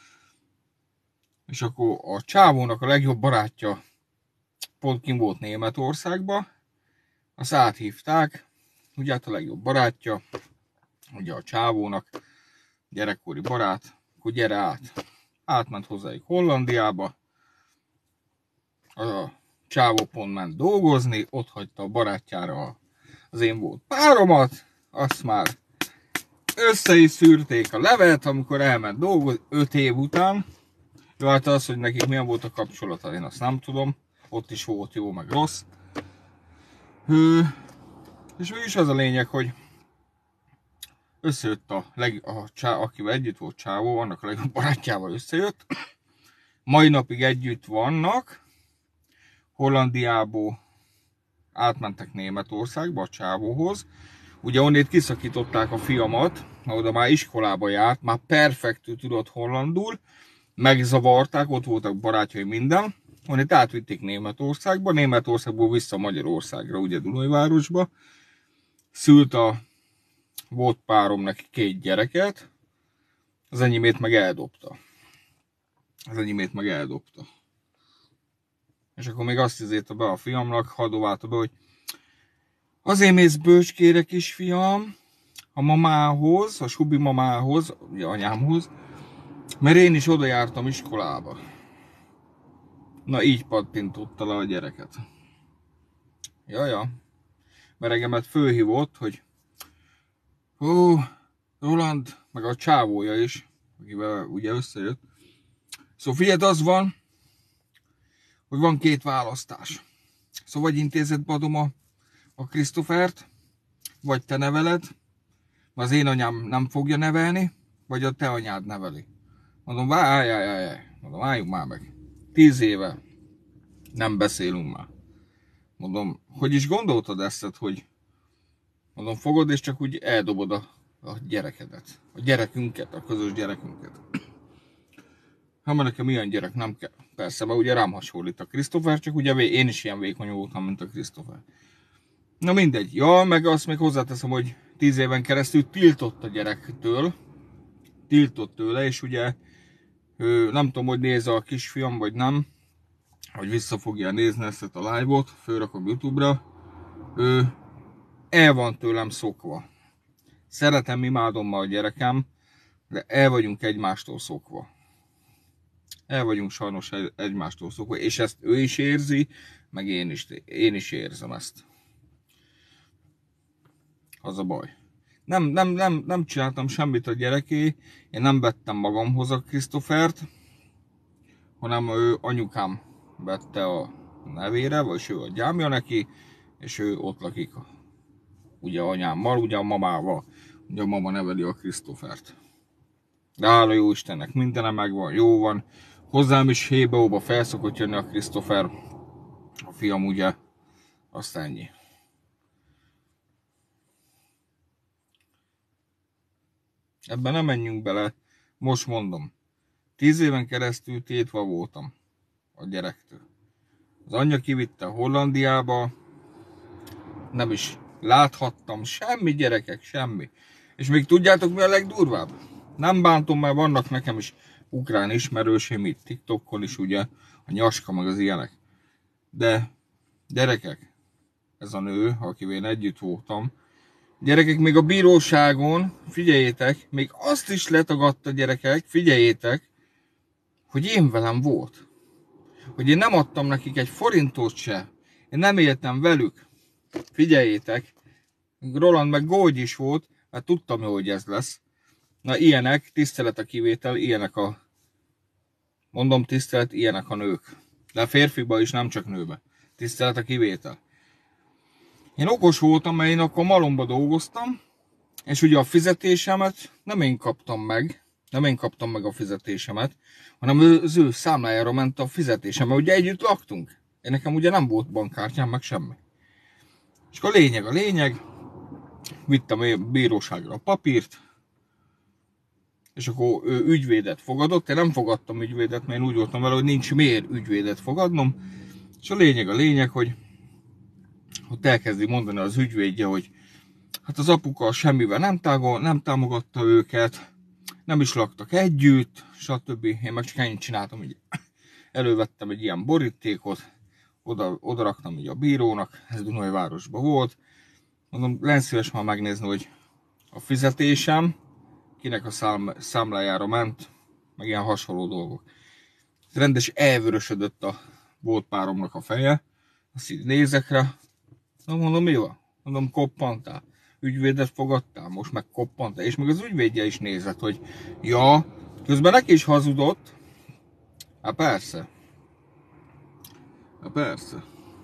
És akkor a csávónak a legjobb barátja pont kim volt Németországba. Azt áthívták. Ugye hát a legjobb barátja, ugye a csávónak, gyerekkori barát, akkor gyere át. Átment hozzájuk Hollandiába. a csávó pont ment dolgozni, ott hagyta a barátjára az én volt páromat, azt már össze is szűrték a levet, amikor elment dolgozni, öt év után. Jó, hát az, hogy nekik milyen volt a kapcsolata, én azt nem tudom. Ott is volt jó, meg rossz. Hű, és mégis az a lényeg, hogy összejött a, leg, a csá, akivel együtt volt csávó, annak a legjobb barátjával összejött. Mai napig együtt vannak. Hollandiából átmentek Németországba a csávóhoz. Ugye onnét kiszakították a fiamat, oda már iskolába járt, már perfektül tudott hollandul, megzavarták, ott voltak barátjai minden, onnét átvitték Németországba, Németországból vissza Magyarországra, ugye Dunajvárosba. Szült a volt párom neki két gyereket, az enyémét meg eldobta. Az enyémét meg eldobta. És akkor még azt ízérte be a fiamnak, hadoválta be, hogy azért mész bölcskére, kisfiam, a mamához, a subi mamához, ugye anyámhoz, mert én is oda jártam iskolába. Na így pattintotta le a gyereket. Jaja, mert engemet fölhívott, hogy ó, Roland, meg a csávója is, akivel ugye összejött. Szóval figyeld, az van, hogy van két választás. Szóval vagy intézetbe adom a, a Christophert, vagy te neveled, az én anyám nem fogja nevelni, vagy a te anyád neveli. Mondom, várj, várj, várj, mondom, álljunk már meg. Tíz éve nem beszélünk már. Mondom, hogy is gondoltad ezt, hogy mondom, fogod és csak úgy eldobod a, a gyerekedet, a gyerekünket, a közös gyerekünket. Hát mert nekem ilyen gyerek nem kell. Persze, mert ugye rám hasonlít a Christopher, csak ugye én is ilyen vékony voltam, mint a Christopher. Na mindegy. Ja, meg azt még hozzáteszem, hogy tíz éven keresztül tiltott a gyerektől. Tiltott tőle, és ugye ő, nem tudom, hogy nézze a kisfiam, vagy nem, hogy vissza fogja nézni ezt a live-ot, fölrakom YouTube-ra. Ő el van tőlem szokva. Szeretem, imádom ma a gyerekem, de el vagyunk egymástól szokva. El vagyunk sajnos egymástól szokva, és ezt ő is érzi, meg én is, én is érzem ezt. Az a baj. Nem, nem, nem, nem csináltam semmit a gyereké, én nem vettem magamhoz a Christophert, hanem ő anyukám vette a nevére, vagy ő a gyámja neki, és ő ott lakik ugye anyámmal, ugye a mamával. Ugye a mama neveli a Christophert. De hála jó Istennek, mindene megvan, jó van. Hozzám is hébe-óba felszokott jönni a Christopher, a fiam ugye, azt ennyi. Ebben nem menjünk bele, most mondom. Tíz éven keresztül tétva voltam a gyerektől. Az anyja kivitte Hollandiába, nem is láthattam, semmi gyerekek, semmi. És még tudjátok mi a legdurvább? Nem bántom, mert vannak nekem is ukrán ismerőseim itt TikTokon is, ugye, a Nyaska meg az ilyenek. De gyerekek, ez a nő, akivel én együtt voltam, gyerekek, még a bíróságon, figyeljétek, még azt is letagadta, gyerekek, figyeljétek, hogy én velem volt. Hogy én nem adtam nekik egy forintot se. Én nem éltem velük. Figyeljétek, Roland meg Gógy is volt, hát tudtam, hogy ez lesz. Na ilyenek, tisztelet a kivétel, ilyenek a, mondom tisztelet, ilyenek a nők. De a férfiba is, nem csak nőbe. Tisztelet a kivétel. Én okos voltam, mert én akkor malomba dolgoztam, és ugye a fizetésemet nem én kaptam meg, nem én kaptam meg a fizetésemet, hanem az ő számlájára ment a fizetésem, mert ugye együtt laktunk. Én nekem ugye nem volt bankkártyám, meg semmi. És akkor a lényeg, a lényeg, vittem a bíróságra a papírt, és akkor ő ügyvédet fogadott, én nem fogadtam ügyvédet, mert én úgy voltam vele, hogy nincs miért ügyvédet fogadnom. És a lényeg, a lényeg, hogy ott elkezdi mondani az ügyvédje, hogy hát az apuka semmivel nem, tágol, nem támogatta őket, nem is laktak együtt, stb. Én meg csak ennyit csináltam, hogy elővettem egy ilyen borítékot, oda, oda raktam így a bírónak, ez Dunajvárosban volt. Mondom, lenn szíves már megnézni, hogy a fizetésem kinek a szám, számlájára ment, meg ilyen hasonló dolgok. Rendes elvörösödött a volt páromnak a feje, azt így nézek rá, na mondom, mi van? Mondom, koppantál, ügyvédet fogadtál, most meg koppantál, és meg az ügyvédje is nézett, hogy ja, közben neki is hazudott, hát persze, hát persze.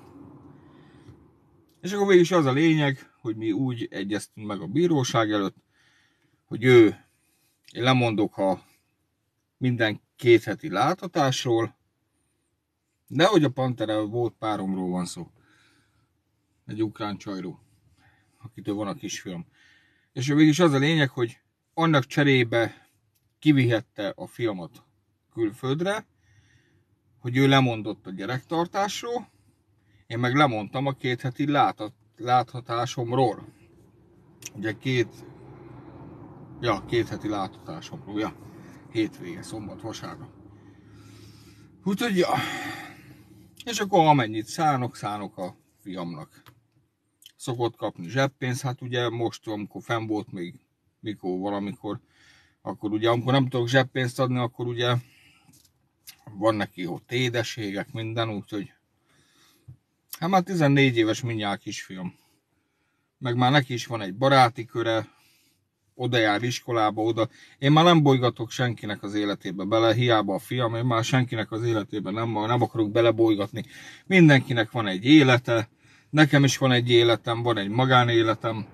És akkor végig is az a lényeg, hogy mi úgy egyeztünk meg a bíróság előtt, hogy ő, én lemondok, ha minden két heti láthatásról, de hogy a Panterrel volt páromról van szó. Egy ukrán csajról, akitől van a kisfilm. És végig is az a lényeg, hogy annak cserébe kivihette a filmet külföldre, hogy ő lemondott a gyerektartásról, én meg lemondtam a két heti láthat, láthatásomról. Ugye két, ja, két heti láthatásomról, ja, hétvége, szombat, vasárnap. Úgyhogy, ja. És akkor amennyit szánok, szánok a fiamnak. Szokott kapni zseppénzt, hát ugye most, amikor fenn volt még, mikor valamikor, akkor ugye, amikor nem tudok zseppénzt adni, akkor ugye van neki ott édességek, minden, úgyhogy hát már tizennégy éves mindjárt kisfiam. Meg már neki is van egy baráti köre, oda jár iskolába, oda. Én már nem bolygatok senkinek az életébe bele, hiába a fiam, én már senkinek az életébe nem, nem akarok belebolygatni. Mindenkinek van egy élete, nekem is van egy életem, van egy magánéletem.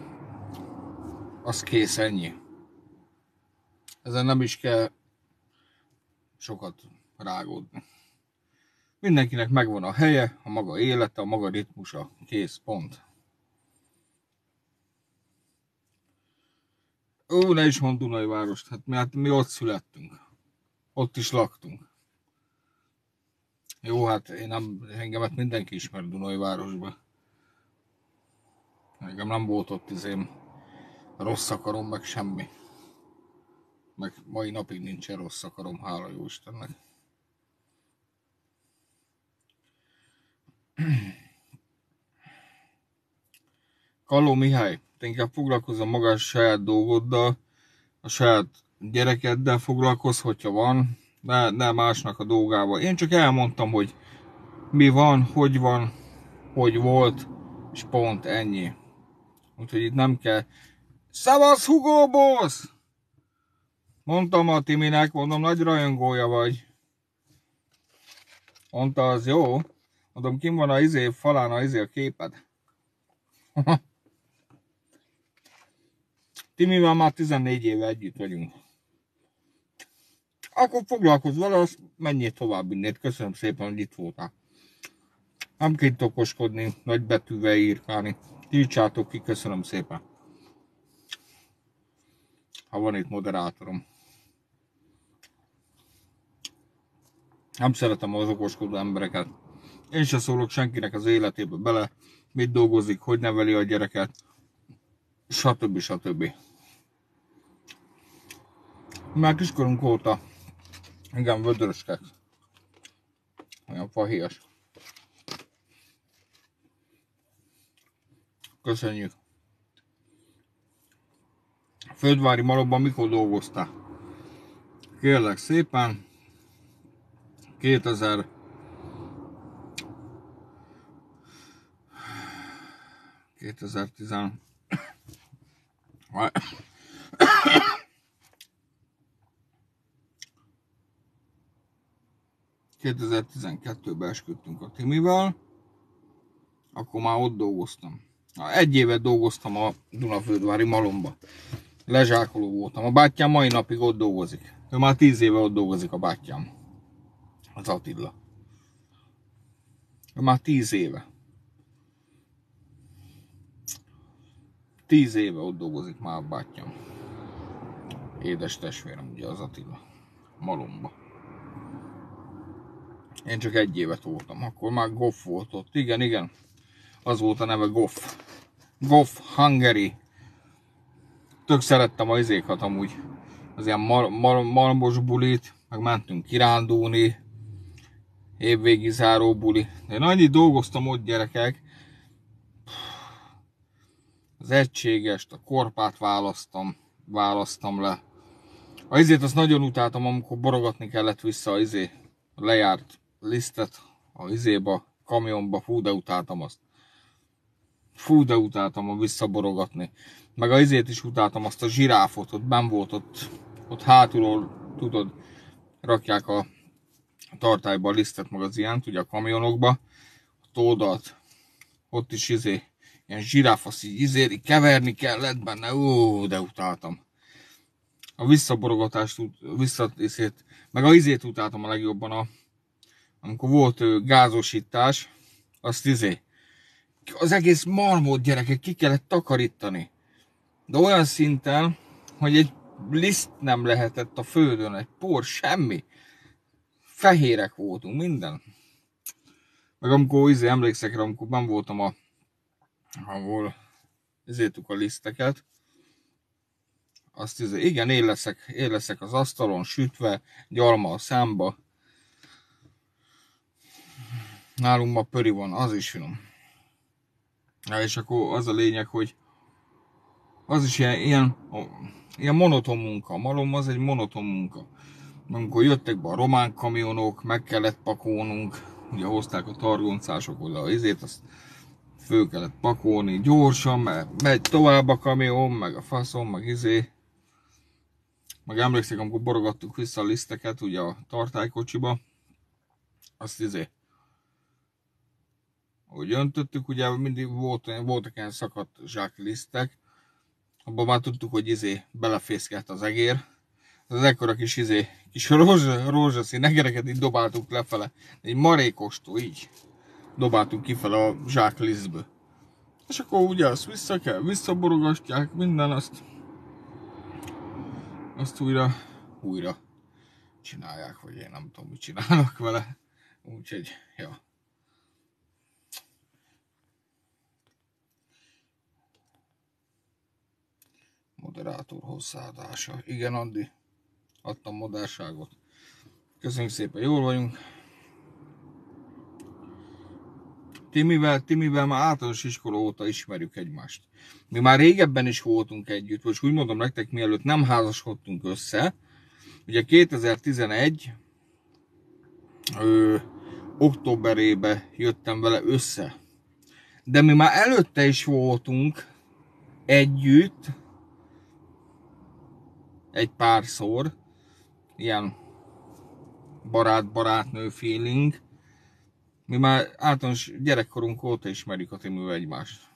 Az kész, ennyi. Ezen nem is kell sokat rágódni. Mindenkinek megvan a helye, a maga élete, a maga ritmusa. Kész, pont. Ó, ne is mond Dunajvárost, hát mi, hát mi ott születtünk. Ott is laktunk. Jó, hát én nem, engemet mindenki ismer Dunajvárosba. Engem nem volt ott izém rossz akarom, meg semmi. Meg mai napig nincsen rossz akarom, hála jó Istennek. Kalló Mihály, te inkább foglalkozom maga a saját dolgoddal, a saját gyerekeddel foglalkozz, hogyha van, ne, ne másnak a dolgával. Én csak elmondtam, hogy mi van, hogy van, hogy volt, és pont ennyi. Úgyhogy itt nem kell. Szavasz, Hugo Boss! Mondtam a Timinek, mondom, nagy rajongója vagy. Mondta, az jó. Mondom, kim van a izé, falán a izé a képed. Timivel már tizennégy éve együtt vagyunk. Akkor foglalkozz vele, azt menjél tovább innét. Köszönöm szépen, hogy itt voltál. Nem kell okoskodni, nagy betűvel írkálni. Tiltsátok ki, köszönöm szépen. Ha van itt moderátorom. Nem szeretem az okoskodó embereket. Én se szólok senkinek az életébe bele, mit dolgozik, hogy neveli a gyereket, stb. stb. Már kiskorunk óta igen, vödöröskek. Olyan fahéjas. Köszönjük. A Földvári Malomban mikor dolgoztál? Kérlek szépen. kétezer... kétezer-tíz... kétezer-tizenkettőben esküdtünk a Timivel, akkor már ott dolgoztam. Egy évet dolgoztam a Dunaföldvári Malomba. Lezsákoló voltam. A bátyám mai napig ott dolgozik. Ő már tíz éve ott dolgozik a bátyám. Az Attila. Ő már tíz éve. Tíz éve ott dolgozik már a bátyám. Édes testvérem ugye az Attila. Malomba. Én csak egy évet voltam, akkor már Goff volt ott. Igen, igen. Az volt a neve Goff. Goff Hungary. Tök szerettem a izékat amúgy. Az ilyen mar mar marmos bulit, meg mentünk kirándulni. Évvégi záró buli. Én annyit dolgoztam ott, gyerekek. Az egységest, a korpát választam, választam le. A izét azt nagyon utáltam, amikor borogatni kellett vissza a izé, a lejárt lisztet, a izéba, kamionba, fú, de utáltam azt. Fú, de utáltam a visszaborogatni. Meg a izét is utáltam, azt a zsiráfot, ott benn volt, ott, ott hátulról, tudod, rakják a tartályba a lisztet, meg az ilyent, ugye a kamionokba, ott oldalt, ott is izé, ilyen zsiráf, azt így izéri, keverni kellett benne, ó, de utáltam. A visszaborogatást, visszatészét, meg a izét utáltam a legjobban, a, amikor volt ö, gázosítás, azt izé, az egész marmót, gyerekek, ki kellett takarítani. De olyan szinten, hogy egy liszt nem lehetett a földön, egy por, semmi. Fehérek voltunk, minden. Meg amikor izé, emlékszek rá, amikor nem voltam a, ahol izéltük a liszteket, azt izé, igen, én leszek, én leszek az asztalon, sütve, gyalma a számba. Nálunk ma pöri van, az is finom. Ja, és akkor az a lényeg, hogy az is ilyen, ilyen, ilyen monoton munka. A malom az egy monoton munka. Amikor jöttek be a román kamionok, meg kellett pakolnunk, ugye hozták a targoncások oda a izét, azt föl kellett pakolni gyorsan, mert megy tovább a kamion, meg a faszom, meg izé. Meg emlékszik, amikor borogattuk vissza a liszteket, ugye a tartálykocsiba, azt izé, hogy öntöttük, ugye mindig volt, voltak ilyen szakadt zsáklisztek, abban már tudtuk, hogy izé belefészkelt az egér. Az ekkora kis izé, kis rózsa, rózsaszín egereket így dobáltuk lefele. Egy marékostól így dobáltuk kifele a zsáklisztből. És akkor ugye azt vissza kell, visszaborogatják minden, azt azt újra, újra csinálják, vagy én nem tudom, mit csinálnak vele. Úgyhogy, ja. Moderátor hozzáadása. Igen, Andi, adtam modárságot. Köszönjük szépen, jól vagyunk. Timivel, Timivel már általános iskola óta ismerjük egymást. Mi már régebben is voltunk együtt, most úgy mondom nektek, mielőtt nem házasodtunk össze. Ugye kétezer-tizenegy ö, októberébe jöttem vele össze. De mi már előtte is voltunk együtt, egy párszor, ilyen barát-barátnő feeling. Mi már általános gyerekkorunk óta ismerjük a Timivel egymást.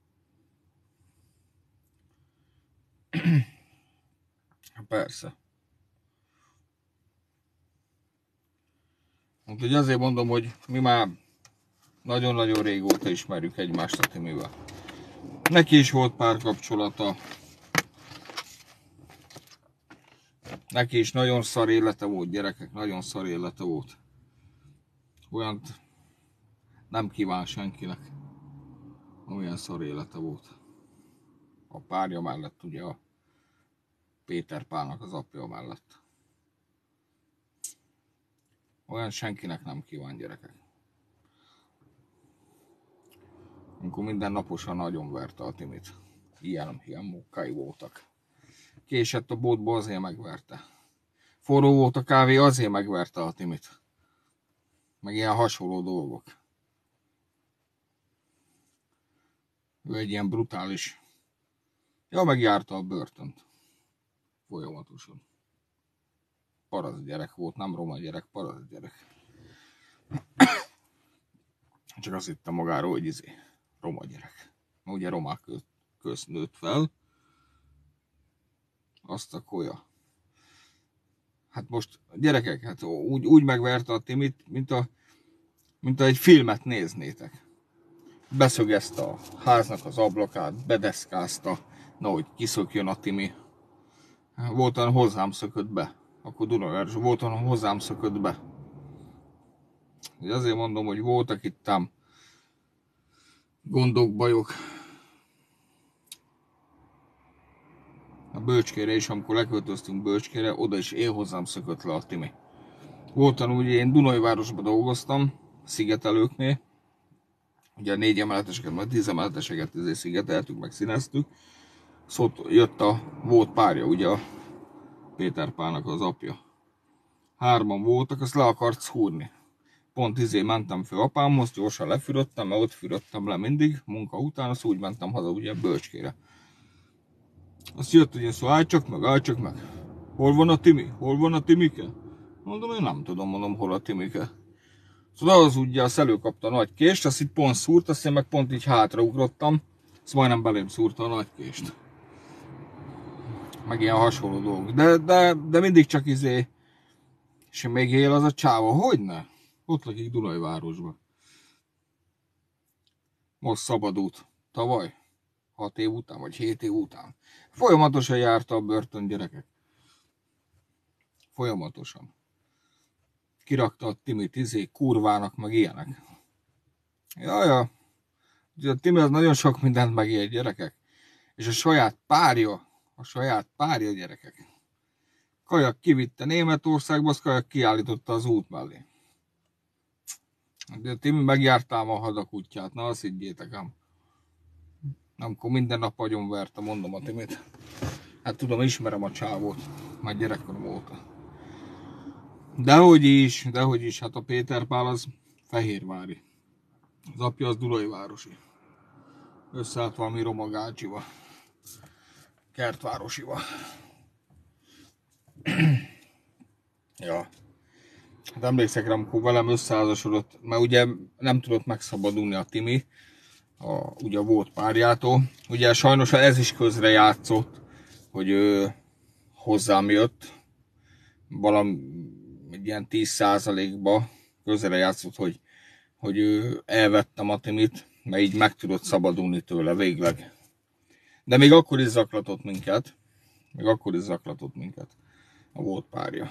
Persze. Úgyhogy azért mondom, hogy mi már nagyon-nagyon régóta ismerjük egymást a Timivel. Neki is volt párkapcsolata. Neki is nagyon szar élete volt, gyerekek, nagyon szar élete volt. Olyant nem kíván senkinek, olyan szar élete volt. A párja mellett, ugye a Péter Pálnak az apja mellett. Olyan senkinek nem kíván, gyerekek. Amikor minden naposan nagyon verte a Timit. Ilyen, ilyen munkái voltak. Késett a bótba, azért megverte. Forró volt a kávé, azért megverte a Timit. Meg ilyen hasonló dolgok. Ő egy ilyen brutális. Ja, megjárta a börtönt. Folyamatosan. Parasz gyerek volt, nem roma gyerek, parasz gyerek. Csak azt hittem magáról, hogy izé, roma gyerek. Ugye romák közt nőtt fel. Azt a kolya. Hát most gyerekek, hát úgy, úgy megverte a Timit, mint a, mint a egy filmet néznétek. Beszögezte a háznak az ablakát, bedeszkázta, na, hogy kiszökjön a Timi. Voltan hozzám szökött be. Akkor Dunaváros, voltan hozzám szökött be. Azért mondom, hogy voltak itt ám gondok, bajok. A Bölcskére is, amikor leköltöztünk Bölcskére, oda is én hozzám szökött le a Timi. Voltan úgy, én Dunajvárosban dolgoztam, szigetelőknél. Ugye a négy emeleteseket, majd tíz emeleteseket ezért szigeteltük, meg színeztük. Szóval jött a volt párja, ugye a Péter Pálnak az apja. Hárman voltak, azt le akart szúrni. pont izé mentem fel apámhoz, gyorsan lefürödtem, mert ott fürödtem le mindig, munka után, azt úgy mentem haza ugye Bölcskére. Azt jött, hogy én szó, állj csak meg, állj csak meg. Hol van a Timi? Hol van a Timike? Mondom, én nem tudom, mondom, hol a Timike. Szóval az ugye azt előkapta a nagy kést, azt itt pont szúrt, azt én meg pont így hátraugrottam, azt majdnem belém szúrta a nagy kést. Meg ilyen hasonló dolgok. De, de, de mindig csak izé, és még él az a csáva, hogyne? Ott lakik Dunajvárosban. Most szabadult. Tavaly? Hat év után, vagy hét év után. Folyamatosan járta a börtön, gyerekek. Folyamatosan. Kirakta a Timit izé, kurvának, meg ilyenek. Jaja. A Timi az nagyon sok mindent megél, gyerekek. És a saját párja, a saját párja, gyerekek. Kajak kivitte Németországba, az Kajak kiállította az út mellé. De a Timi megjártám a hadakutyát, na azt higgyétek ám. Amikor minden nap agyonverte, mondom a Timit. Hát tudom, ismerem a csávót, már gyerekkorom óta. Dehogy is, dehogy is, hát a Péter Pál az fehérvári. Az apja az Dunajvárosi. Összeállt valami roma gácsiba. Kertvárosiba. Ja. Hát emlékszek rá, amikor velem összeházasodott, mert ugye nem tudott megszabadulni a Timi, a, ugye volt párjától. Ugye sajnos ez is közre játszott, hogy ő hozzám jött. Valami egy ilyen tíz százalékba közre játszott, hogy, hogy ő elvettem a Timit, mert így meg tudott szabadulni tőle végleg. De még akkor is zaklatott minket. Még akkor is zaklatott minket a volt párja.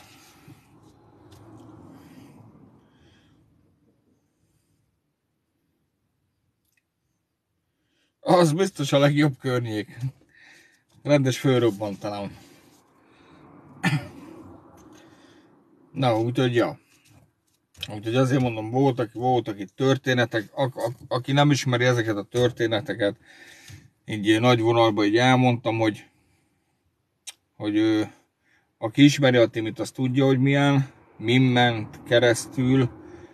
Az biztos a legjobb környék. Rendes fölrobbantanám. Na, úgyhogy ja. Úgyhogy azért mondom, voltak, voltak itt történetek. A, a, aki nem ismeri ezeket a történeteket, így nagy vonalban így elmondtam, hogy, hogy ő, aki ismeri a Timit, az tudja, hogy milyen, min ment keresztül.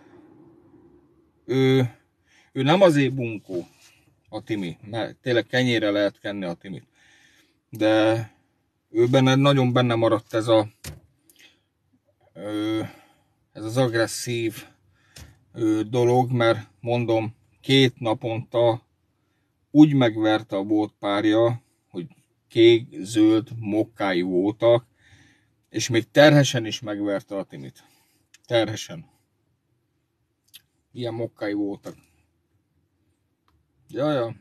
Ő, ő nem azért bunkó, a Timi, mert tényleg kenyére lehet kenni a Timit. De ő benne, nagyon benne maradt ez a ez az agresszív dolog, mert mondom, két naponta úgy megverte a volt párja, hogy kék, zöld mokkái voltak, és még terhesen is megverte a Timit. Terhesen. Ilyen mokkái voltak. Jaja.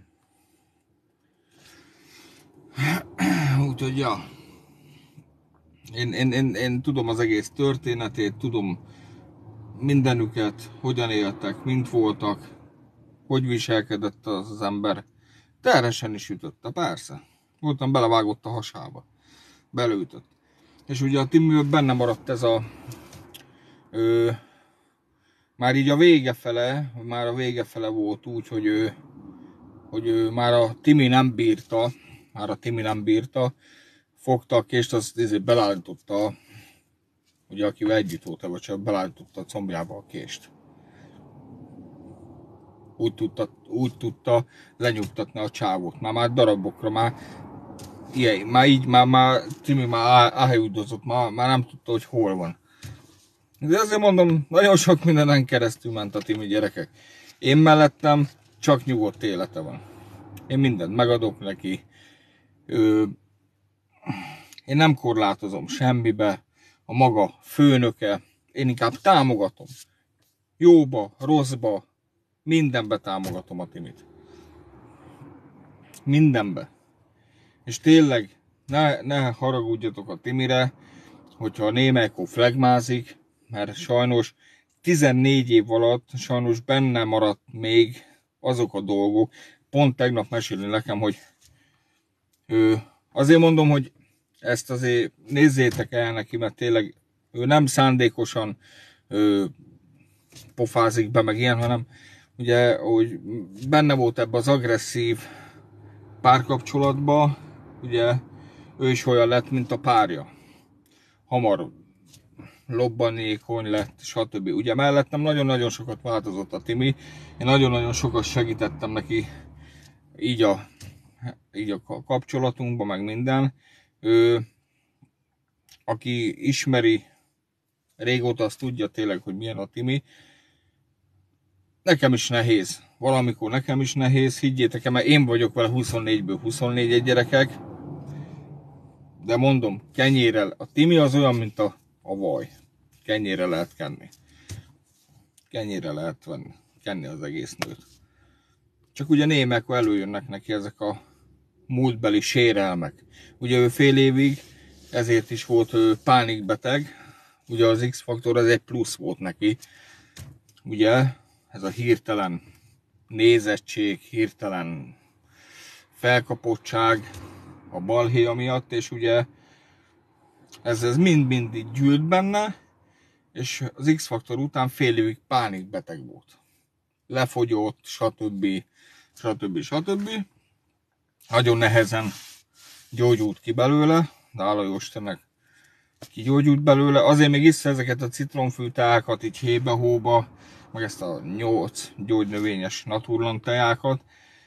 Úgyhogy ja. Én, én, én, én tudom az egész történetét, tudom mindenüket, hogyan éltek, mint voltak, hogy viselkedett az, az ember. Terhesen is ütötte, persze. Voltam belevágott a hasába. Belőtött. És ugye a Timiből benne maradt ez a... Ö, már így a vége fele, már a vége fele volt úgy, hogy ő, hogy ő már a Timi nem bírta, már a Timi nem bírta, fogta a kést, azt ezért belállította, ugye akivel együtt volt, vagy csak belállította a combjába a kést. Úgy tudta, úgy tudta lenyugtatni a csávót, már, már darabokra, már, ilyen, már így, már, már Timi már áhelyúdozott, már, már nem tudta, hogy hol van. De azért mondom, nagyon sok mindenen keresztül ment a Timi, gyerekek. Én mellettem csak nyugodt élete van. Én mindent megadok neki. Ö, én nem korlátozom semmibe. A maga főnöke. Én inkább támogatom. Jóba, rosszba, mindenbe támogatom a Timit. Mindenbe. És tényleg ne, ne haragudjatok a Timire, hogyha a némelykor flegmázik, mert sajnos tizennégy év alatt sajnos benne maradt még azok a dolgok. Pont tegnap mesélni nekem, hogy ő, azért mondom, hogy ezt azért nézzétek el neki, mert tényleg ő nem szándékosan ő, pofázik be, meg ilyen, hanem ugye, hogy benne volt ebbe az agresszív párkapcsolatba, ugye ő is olyan lett, mint a párja. Hamar lobbanékony lett, stb. Ugye mellettem nagyon-nagyon sokat változott a Timi, én nagyon-nagyon sokat segítettem neki így a, így a kapcsolatunkban, meg minden. Ő, aki ismeri régóta, azt tudja tényleg, hogy milyen a Timi. Nekem is nehéz, valamikor nekem is nehéz, higgyétek el, mert én vagyok vele huszonnégyből huszonnégy egy gyerekek, de mondom, kenyérrel, a Timi az olyan, mint a, a vaj, kenyérre lehet kenni, kenyérre lehet venni, kenni az egész nőt. Csak ugye némekor előjönnek neki ezek a múltbeli sérelmek. Ugye ő fél évig, ezért is volt ő pánikbeteg, ugye az X-faktor az egy plusz volt neki, ugye ez a hirtelen nézettség, hirtelen felkapottság a balhéja miatt, és ugye ez, ez mind-mind így gyűlt benne, és az X-faktor után fél évig pánikbeteg volt. Lefogyott, stb. stb. stb. Nagyon nehezen gyógyult ki belőle, de hála jó Istennek kigyógyult belőle. Azért még iszta ezeket a citromfű teákat, így hébe-hóba, meg ezt a nyolc gyógynövényes naturlan teákat.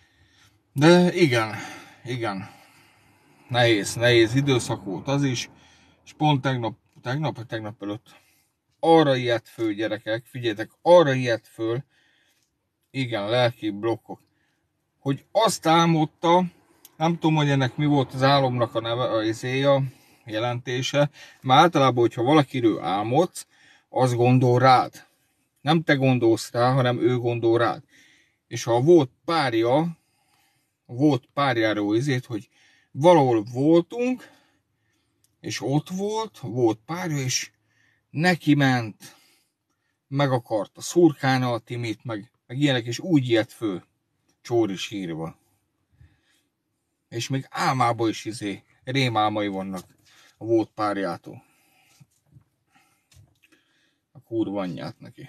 De igen, igen, nehéz, nehéz időszak volt az is, és pont tegnap, tegnap, tegnap előtt arra ijedt föl, gyerekek, figyeljetek, arra ijedt föl, igen, lelki blokkok, hogy azt álmodta, nem tudom, hogy ennek mi volt az álomnak a neve, a izéja, jelentése, mert általában, hogyha valakiről álmodsz, az gondol rád. Nem te gondolsz rá, hanem ő gondol rád. És ha volt párja, volt párjáról izét, hogy valahol voltunk, és ott volt, volt párja, és neki ment, meg akarta szurkálni a Timit, meg, meg ilyenek, és úgy ijedt föl, csóri sírva. És még álmában is izé, rémálmai vannak a volt párjától. A kurva anyját neki.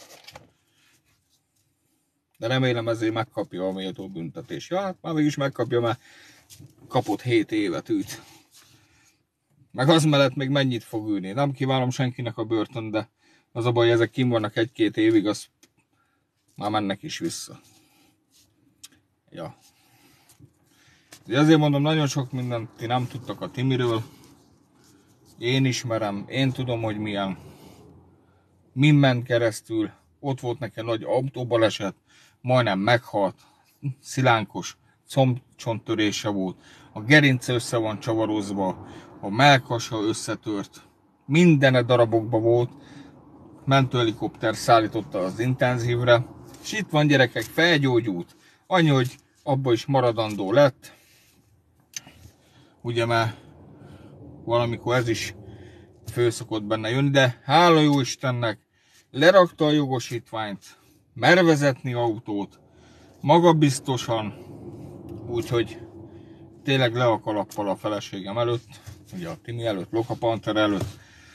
De remélem ezért megkapja a méltó büntetés. Ja, hát már mégis megkapja, mert kapott hét évet üt. Meg az mellett még mennyit fog ülni. Nem kívánom senkinek a börtön, de az a baj, hogy ezek kim vannak egy-két évig, az már mennek is vissza. Ja. De azért mondom, nagyon sok mindent ti nem tudtak a Timiről. Én ismerem, én tudom, hogy milyen. Min ment keresztül. Ott volt neki nagy autóbaleset, majdnem meghalt, szilánkos combcsonttörése volt, a gerince össze van csavarozva, a mellkasa összetört, minden darabokba volt, mentőhelikopter szállította az intenzívre, és itt van, gyerekek, felgyógyult, annyi, hogy abba is maradandó lett, ugye, mert valamikor ez is föl szokott benne jönni, de hála jó Istennek, lerakta a jogosítványt, mer vezetni autót, magabiztosan, úgyhogy tényleg le a kalappal a feleségem előtt, ugye a Timi előtt, Loka Panther előtt,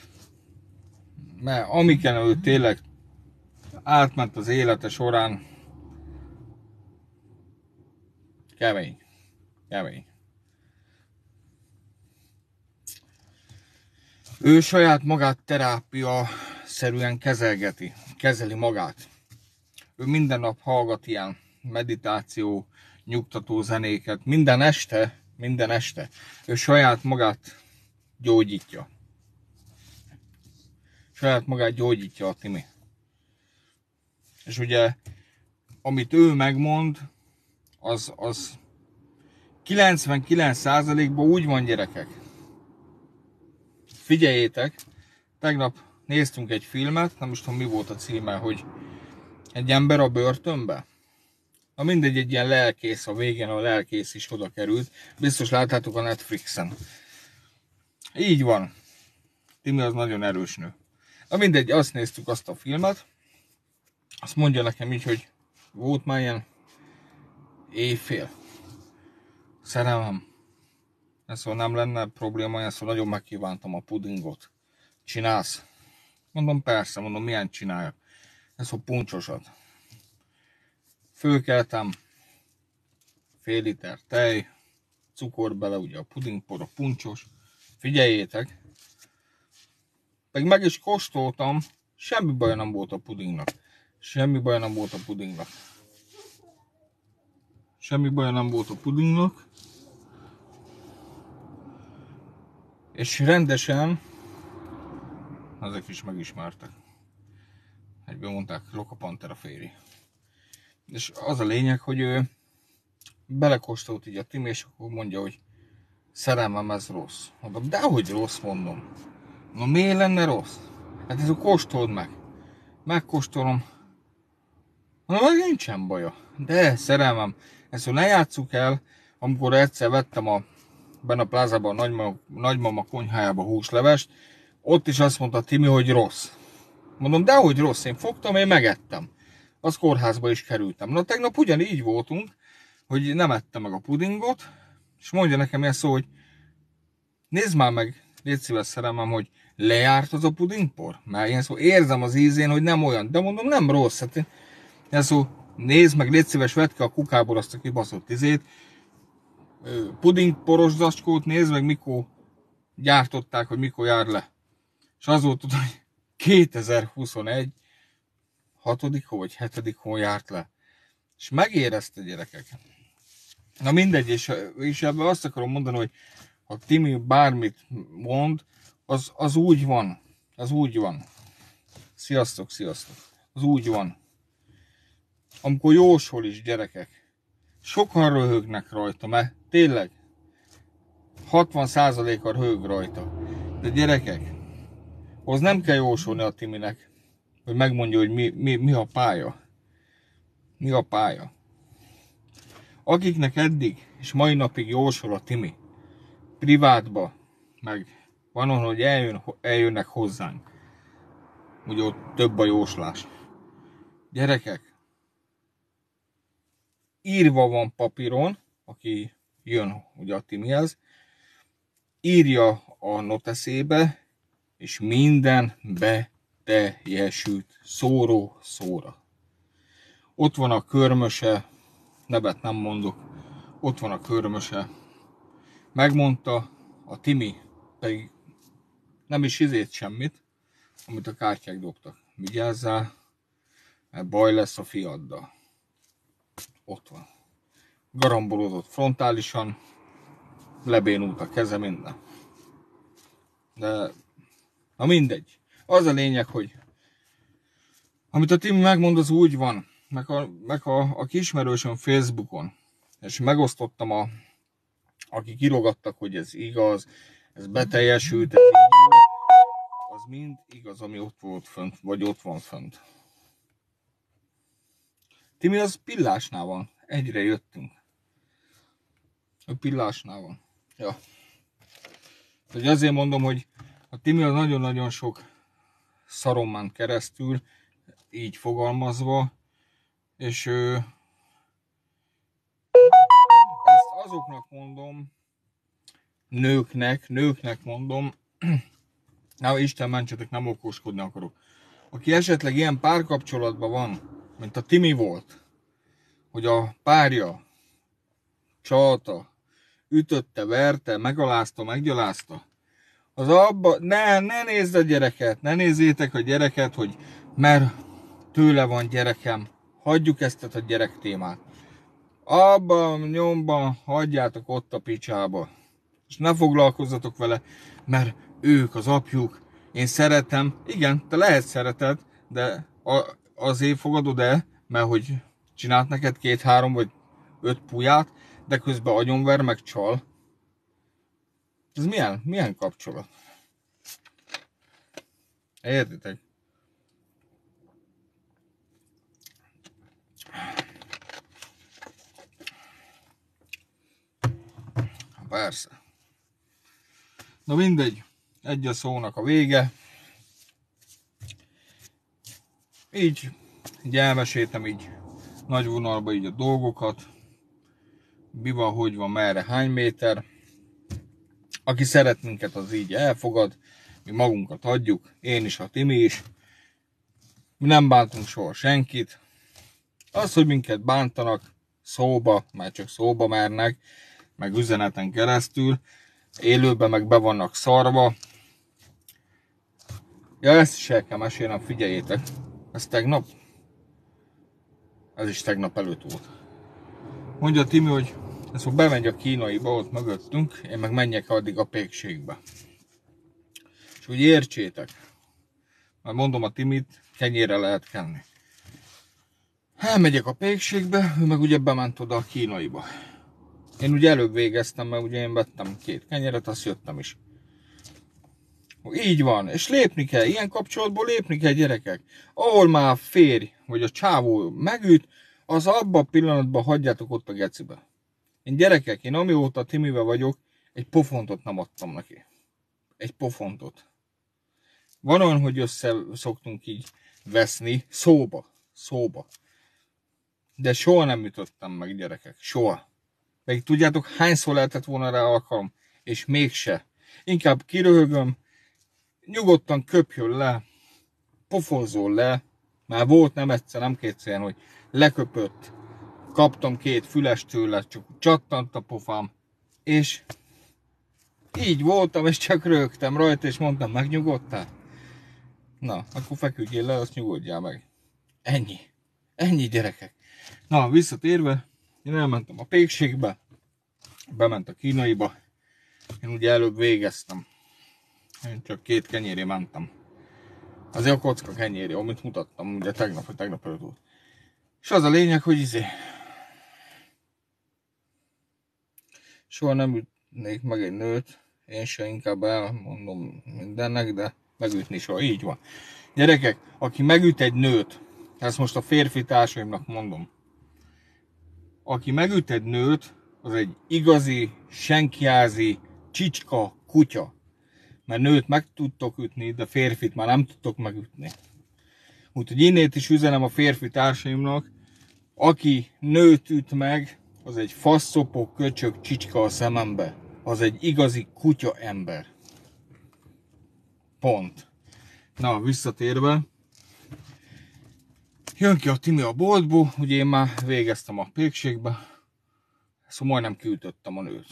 mert amiken ő tényleg átment az élete során, kemény, kemény. Ő saját magát terápia szerűen kezelgeti, kezeli magát. Ő minden nap hallgat ilyen meditáció, nyugtató zenéket, minden este, minden este. Ő saját magát gyógyítja. Saját magát gyógyítja a Timi. És ugye, amit ő megmond, az, az kilencvenkilenc százalékban úgy van, gyerekek. Figyeljétek, tegnap néztünk egy filmet, nem is tudom mi volt a címe, hogy egy ember a börtönbe. Na mindegy, egy ilyen lelkész, a végén a lelkész is oda került. Biztos láttátok a Netflixen. Így van. Timi az nagyon erős nő. Na mindegy, azt néztük, azt a filmet. Azt mondja nekem így, hogy volt már ilyen éjfél. Szerelmem. Ez szóval nem lenne probléma, ezt szóval nagyon megkívántam a pudingot. Csinálsz? Mondom, persze, mondom, milyen csináljak? Ez a puncsosat. Fölkeltem, fél liter tej, cukor bele, ugye a pudingpor, a puncsos. Figyeljétek, Meg meg is kóstoltam, semmi baja nem volt a pudingnak. Semmi baja nem volt a pudingnak. Semmi baja nem volt a pudingnak. És rendesen, ezek is megismertek. Egyben mondták, Loka Pantera Féri. És az a lényeg, hogy ő belekóstolt így a Timi, és akkor mondja, hogy szerelmem, ez rossz. Mondom, dehogy rossz, mondom. Na miért lenne rossz? Hát ez a kóstold meg. Megkóstolom. Mondom, meg nincsen baja. De szerelmem, ezt ne játsszuk el, amikor egyszer vettem a benne a plázában a nagymama, nagymama konyhájába húslevest, ott is azt mondta Timi, hogy rossz. Mondom, dehogy rossz, én fogtam, én megettem. Az kórházba is kerültem. Na tegnap ugyanígy voltunk, hogy nem ettem meg a pudingot, és mondja nekem ilyen szó, hogy nézd már meg, légy szíves szerelmem, hogy lejárt az a pudingpor. Mert ilyen szó, érzem az ízén, hogy nem olyan. De mondom, nem rossz. Hát ilyen szó, nézd meg, légy szíves, vedd ki a kukából azt a kibaszott izét, pudingporos zacskót, nézd meg, mikor gyártották, hogy mikor jár le. És az volt, hogy kétezer-huszonegy hatodik vagy hetedik hó járt le. És megérezte, gyerekek. Na mindegy, és, és ebben azt akarom mondani, hogy ha Timi bármit mond, az, az úgy van. Az úgy van. Sziasztok, sziasztok. Az úgy van. Amikor jósol is, gyerekek. Sokan röhögnek rajta, mert tényleg hatvan százaléka röhög rajta. De gyerekek, az nem kell jósolni a Timinek, hogy megmondja, hogy mi, mi, mi a pálya. Mi a pálya. Akiknek eddig, és mai napig jósol a Timi, privátba, meg van olyan, hogy eljön, eljönnek hozzánk. Ugye ott több a jóslás. Gyerekek, írva van papíron, aki jön ugye a Timihez, írja a noteszébe, és minden beteljesült, szóró szóra. Ott van a körmöse, nevet nem mondok, ott van a körmöse. Megmondta a Timi, pedig nem is izét semmit, amit a kártyák dobtak. Vigyázzál, mert baj lesz a fiaddal. Ott van. Garambolódott frontálisan, lebénult a keze, minden. De, na mindegy. Az a lényeg, hogy amit a Timi megmond, az úgy van. Meg a, meg a, a kismerősön Facebookon, és megosztottam a, akik írogattak, hogy ez igaz, ez beteljesült, ez így volt, az mind igaz, ami ott volt fönt, vagy ott van fönt. Timi az pillásnál van, egyre jöttünk. A pillásnál van. Ja. Tehát azért mondom, hogy a Timi az nagyon-nagyon sok szaron ment keresztül, így fogalmazva, és ö, ezt azoknak mondom, nőknek, nőknek mondom, na Isten mentsetek, nem okoskodni akarok, aki esetleg ilyen párkapcsolatban van, mint a Timi volt, hogy a párja csalta, ütötte, verte, megalázta, meggyalázta, az abba, ne, ne nézd a gyereket, ne nézzétek a gyereket, hogy mert tőle van gyerekem, hagyjuk ezt a gyerek témát. Abban nyomban hagyjátok ott a picsába. És ne foglalkozzatok vele, mert ők az apjuk, én szeretem, igen, te lehet szereted, de azért fogadod el, mert hogy csinált neked két, három vagy öt puját, de közben agyonver meg csal. Ez milyen, milyen kapcsolat? Értitek? Persze. Na mindegy, egy a szónak a vége. Így, így elmeséltem így nagy vonalba így a dolgokat. Mi van, hogy van, merre, hány méter. Aki szeret minket, az így elfogad. Mi magunkat adjuk, én is, a Timi is. Mi nem bántunk soha senkit. Az, hogy minket bántanak szóba, már csak szóba mernek, meg üzeneten keresztül, élőben meg be vannak szarva. Ja, ezt is el kell mesélnem, figyeljétek. Ez tegnap. Ez is tegnap előtt volt. Mondja Timi, hogy ez fog bemegy a kínaiba ott mögöttünk, én meg menjek addig a pékségbe. És úgy értsétek. Mert mondom a Timit, kenyérre lehet kenni. Elmegyek a pékségbe, ő meg ugye bement oda a kínaiba. Én ugye előbb végeztem, mert ugye én vettem két kenyeret, azt jöttem is. Így van, és lépni kell, ilyen kapcsolatból lépni kell, gyerekek. Ahol már a férj, vagy a csávó megüt, az abban a pillanatban hagyjátok ott a gecibe. Én gyerekek, én amióta Timivel vagyok, egy pofontot nem adtam neki. Egy pofontot. Van olyan, hogy össze szoktunk így veszni, szóba, szóba. De soha nem ütöttem meg, gyerekek, soha. Meg tudjátok, hányszor lehetett volna rá alkalom, és mégse. Inkább kiröhögöm, nyugodtan köpjön le, pofozzol le. Már volt nem egyszer, nem kétszer, hogy leköpött, kaptam két füles tőle, csak csattant a pofám, és így voltam, és csak rögtem rajta, és mondtam, megnyugodtál? Na, akkor feküdjél le, azt nyugodjál meg. Ennyi. Ennyi, gyerekek. Na, visszatérve, én elmentem a pékségbe, bement a kínaiba, én ugye előbb végeztem. Én csak két kenyéré mentem. Azért a kocka kenyéré, amit mutattam, ugye tegnap, vagy tegnap előtt volt. És az a lényeg, hogy izé... Soha nem ütnék meg egy nőt, én se, inkább elmondom mindennek, de megütni soha, így van. Gyerekek, aki megüt egy nőt, ezt most a férfi társaimnak mondom, aki megüt egy nőt, az egy igazi, senkiázi, csicska, kutya. Mert nőt meg tudtok ütni, de férfit már nem tudtok megütni. Úgyhogy innét is üzenem a férfi társaimnak, aki nőt üt meg, az egy faszopó köcsög csicska a szemembe. Az egy igazi kutya ember. Pont. Na, visszatérve. Jön ki a Timi a boltból, ugye én már végeztem a pékségbe. Szóval majdnem kiütöttem a nőt.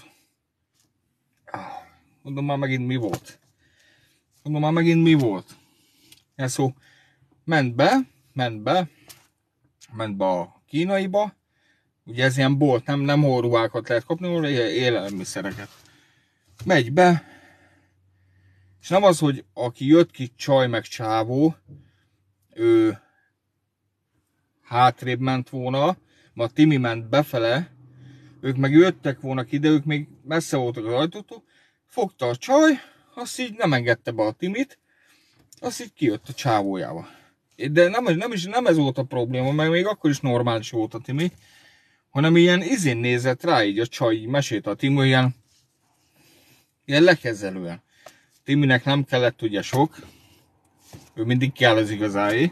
Mondom, már megint mi volt? Mondom, már megint mi volt? Ja, szó, ment be, ment be, ment be a kínaiba. Ugye ez ilyen bolt, nem, nem ruhákat lehet kapni, hanem élelmiszereket. Megy be, és nem az, hogy aki jött ki csaj meg csávó, ő hátrébb ment volna, ma Timi ment befele, ők meg jöttek volna ki, de ők még messze voltak az ajtótól, fogta a csaj, azt így nem engedte be a Timit, azt így kijött a csávójába. De nem, nem, is, nem ez volt a probléma, mert még akkor is normális volt a Timi, hanem ilyen izén nézett rá, így a csaj, így mesélte a Timi, ilyen, ilyen lekezelően. Timinek nem kellett ugye sok, ő mindig kell az igazáé.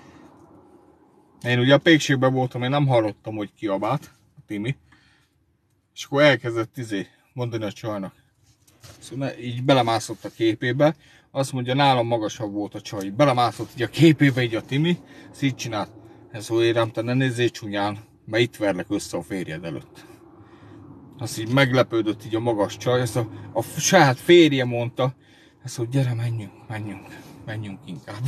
Én ugye a pékségben voltam, én nem hallottam, hogy kiabált a Timi. És akkor elkezdett izé mondani a csajnak. Szóval így belemászott a képébe. Azt mondja, nálam magasabb volt a csaj. Belemászott így a képébe így a Timi. Ezt így csinált. Szóval érem, te ne nézzél csúnyán, mert itt verlek össze a férjed előtt. Azt így meglepődött így a magas csaj. Ezt a, a saját férje mondta. Ezt hogy gyere, menjünk, menjünk, menjünk inkább.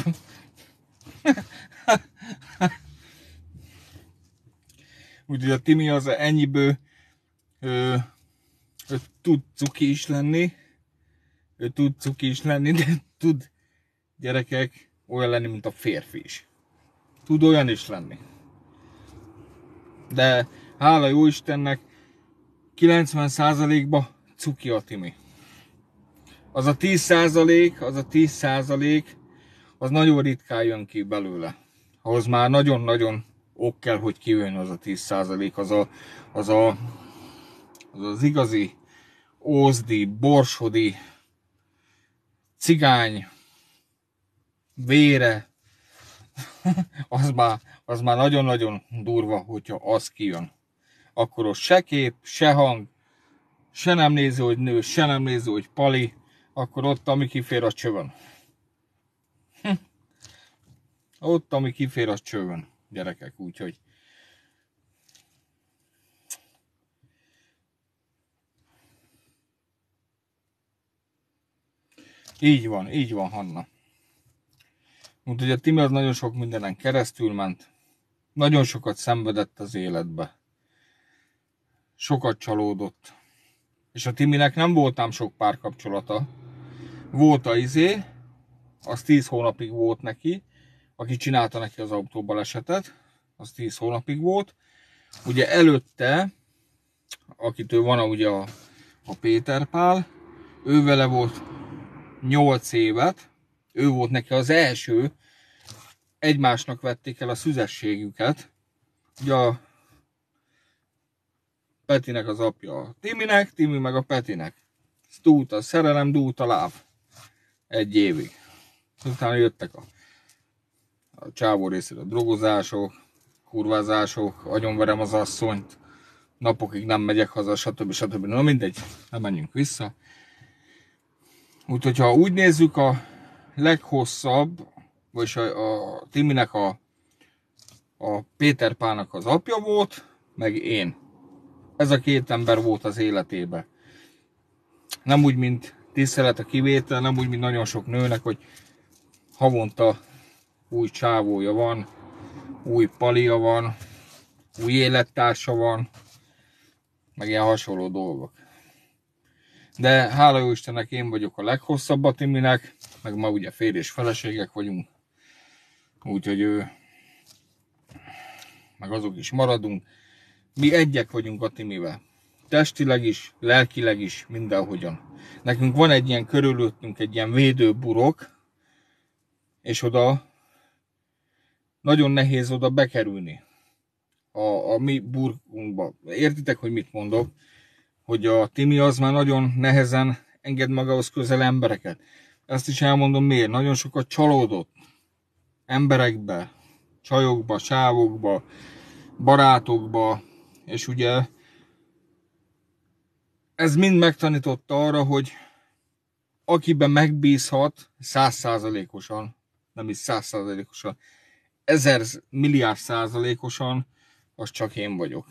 Úgyhogy a Timi az ennyiből ő, ő tud cuki is lenni, ő tud cuki is lenni, de tud, gyerekek, olyan lenni, mint a férfi is. Tud olyan is lenni. De hála jó Istennek, kilencven százalékban cuki a Timi. Az a tíz százalék, az a tíz százalék, az nagyon ritkán jön ki belőle. Ahhoz már nagyon-nagyon ok kell, hogy kijön az a tíz százalék, az a, az a, az az igazi ózdi, borsodi, cigány, vére, az már, az már nagyon-nagyon durva, hogyha az kijön. Akkor ott se kép, se hang, se nem néző, hogy nő, se nem néző, hogy pali, akkor ott, ami kifér a csövön. Hm. Ott, ami kifér a csövön, gyerekek, úgyhogy. Így van, így van, Hanna. Úgyhogy a Timi az nagyon sok mindenen keresztül ment. Nagyon sokat szenvedett az életbe. Sokat csalódott. És a Timinek nem voltam sok párkapcsolata. Volt a izé, az tíz hónapig volt neki, aki csinálta neki az autóbalesetet, az tíz hónapig volt. Ugye előtte, akitől van ugye a, a Péter Pál, ő vele volt nyolc évet, ő volt neki az első, egymásnak vették el a szüzességüket. Ugye a Petinek az apja a Timinek, Timi meg a Petinek. Dúlt a szerelem, dúlt a láv. Egy évig. Utána jöttek a, a csávó részére a drogozások, kurvázások, agyonverem az asszonyt, napokig nem megyek haza, stb. stb. Na mindegy, nem menjünk vissza. Úgyhogy ha úgy nézzük, a leghosszabb, vagyis a, a Timinek a, a Péter Pálnak az apja volt, meg én. Ez a két ember volt az életében. Nem úgy, mint tisztelet a kivétel, nem úgy, mint nagyon sok nőnek, hogy havonta új csávója van, új palia van, új élettársa van, meg ilyen hasonló dolgok. De hála jó Istennek én vagyok a leghosszabb a Timinek, meg ma ugye férj és feleségek vagyunk. Úgyhogy ő, meg azok is maradunk. Mi egyek vagyunk a Timivel. Testileg is, lelkileg is, mindenhogyan. Nekünk van egy ilyen körülöttünk, egy ilyen védőburok, és oda nagyon nehéz oda bekerülni. A, a mi burkunkba. Értitek, hogy mit mondok? Hogy a Timi az már nagyon nehezen enged magához közel embereket. Ezt is elmondom miért. Nagyon sokat csalódott emberekbe, csajokba, sávokba, barátokba, és ugye ez mind megtanította arra, hogy akiben megbízhat száz százalékosan, nem is száz százalékosan, ezer milliárd százalékosan, az csak én vagyok.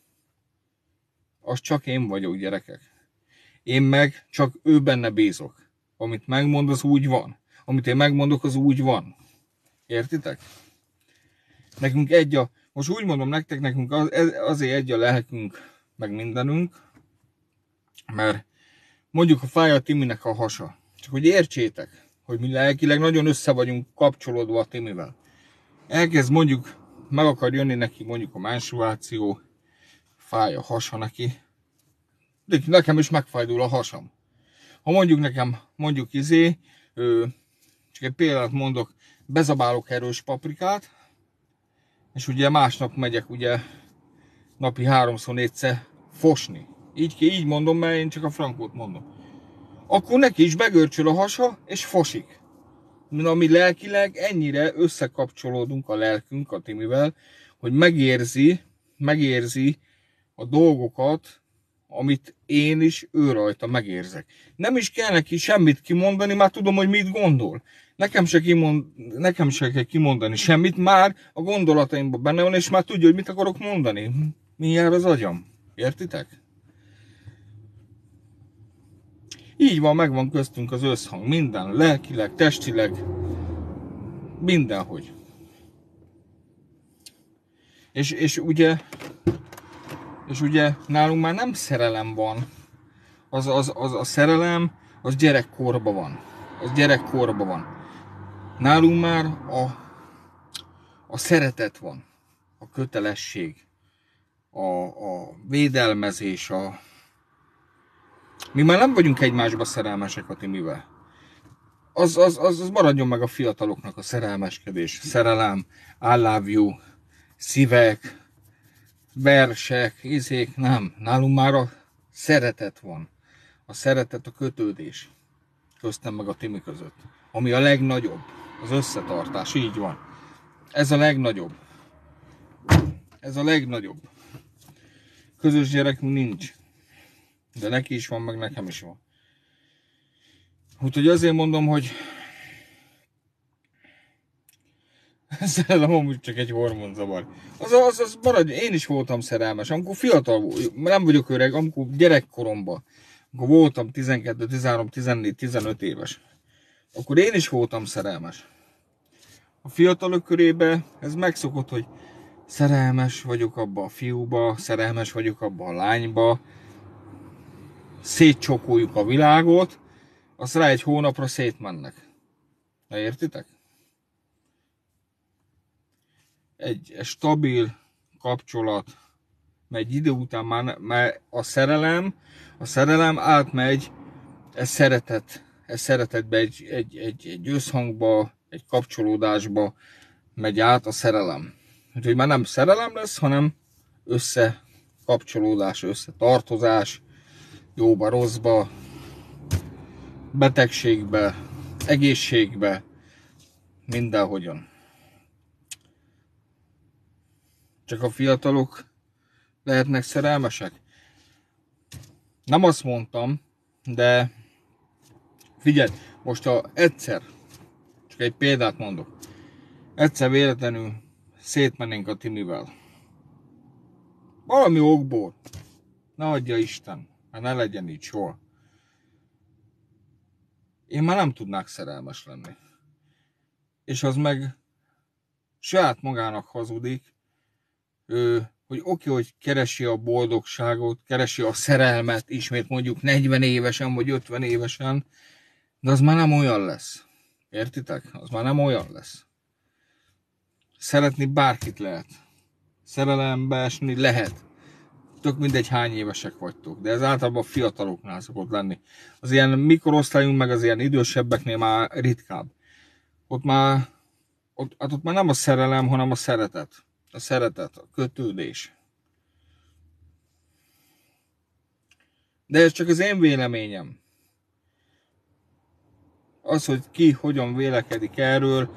Az csak én vagyok, gyerekek. Én meg csak ő benne bízok. Amit megmond, az úgy van. Amit én megmondok, az úgy van. Értitek? Nekünk egy a, most úgy mondom nektek, nekünk az, azért egy a lelkünk, meg mindenünk, mert mondjuk a fáj a Timinek a hasa. Csak hogy értsétek, hogy mi lelkileg nagyon össze vagyunk kapcsolódva a Timivel. Elkezd mondjuk, meg akar jönni neki mondjuk a menstruáció, fáj a hasa neki, de nekem is megfájdul a hasam. Ha mondjuk nekem, mondjuk izé, ö, csak egy példát mondok, bezabálok erős paprikát, és ugye másnap megyek ugye napi háromszor négyszer fosni. Így, így mondom, mert én csak a frankót mondom. Akkor neki is begörcsöl a hasa, és fosik. Na, mi lelkileg ennyire összekapcsolódunk a lelkünk a Timivel, hogy megérzi, megérzi a dolgokat, amit én is ő rajta megérzek. Nem is kell neki semmit kimondani, már tudom, hogy mit gondol. Nekem se, kimond, nekem se kell kimondani semmit, már a gondolataimban benne van, és már tudja, hogy mit akarok mondani. Mi jár az agyam. Értitek? Így van, megvan köztünk az összhang. Minden, lelkileg, testileg, mindenhogy. És, és ugye, és ugye nálunk már nem szerelem van. Az, az, az a szerelem, az gyerekkorban van. Az gyerekkorban van. Nálunk már a, a szeretet van. A kötelesség. A, a védelmezés, a... Mi már nem vagyunk egymásba szerelmesek a Timivel. Az, az, az, az maradjon meg a fiataloknak a szerelmeskedés. Szerelem, I love you, szívek, versek, izék, nem. Nálunk már a szeretet van. A szeretet, a kötődés. Köztem meg a Timi között. Ami a legnagyobb. Az összetartás, így van. Ez a legnagyobb. Ez a legnagyobb. Közös gyerekünk nincs. De neki is van, meg nekem is van. Úgyhogy azért mondom, hogy szerelem amúgy csak egy hormonzavar. Az, az, az maradj, én is voltam szerelmes. Amikor fiatal voltam, nem vagyok öreg, amikor gyerekkoromban, amikor voltam tizenkettő, tizenhárom, tizennégy, tizenöt éves, akkor én is voltam szerelmes. A fiatalok körébe ez megszokott, hogy szerelmes vagyok abba a fiúba, szerelmes vagyok abba a lányba, szétcsokoljuk a világot, azt rá egy hónapra szétmennek. Na, értitek? Egy stabil kapcsolat, egy idő után már, már a szerelem, a szerelem átmegy ez szeretet, ez szeretetbe, egy, egy, egy, egy összhangba, egy kapcsolódásba megy át a szerelem. Úgyhogy már nem szerelem lesz, hanem összekapcsolódás, összetartozás, jóba, rosszba, betegségbe, egészségbe, mindenhogyan. Csak a fiatalok lehetnek szerelmesek? Nem azt mondtam, de figyelj, most ha egyszer, csak egy példát mondok, egyszer véletlenül szétmennénk a Timivel. Valami okból, ne adja Isten, hát ne legyen így soha. Én már nem tudnák szerelmes lenni. És az meg saját magának hazudik, ő, hogy oké, hogy keresi a boldogságot, keresi a szerelmet, ismét mondjuk negyven évesen vagy ötven évesen, de az már nem olyan lesz. Értitek? Az már nem olyan lesz. Szeretni bárkit lehet. Szerelembe esni lehet. Tök mindegy, hány évesek vagytok, de ez általában fiataloknál szokott lenni. Az ilyen mikorosztályunk, meg az ilyen idősebbeknél már ritkább. Ott már, ott, hát ott már nem a szerelem, hanem a szeretet. A szeretet, a kötődés. De ez csak az én véleményem. Az, hogy ki hogyan vélekedik erről,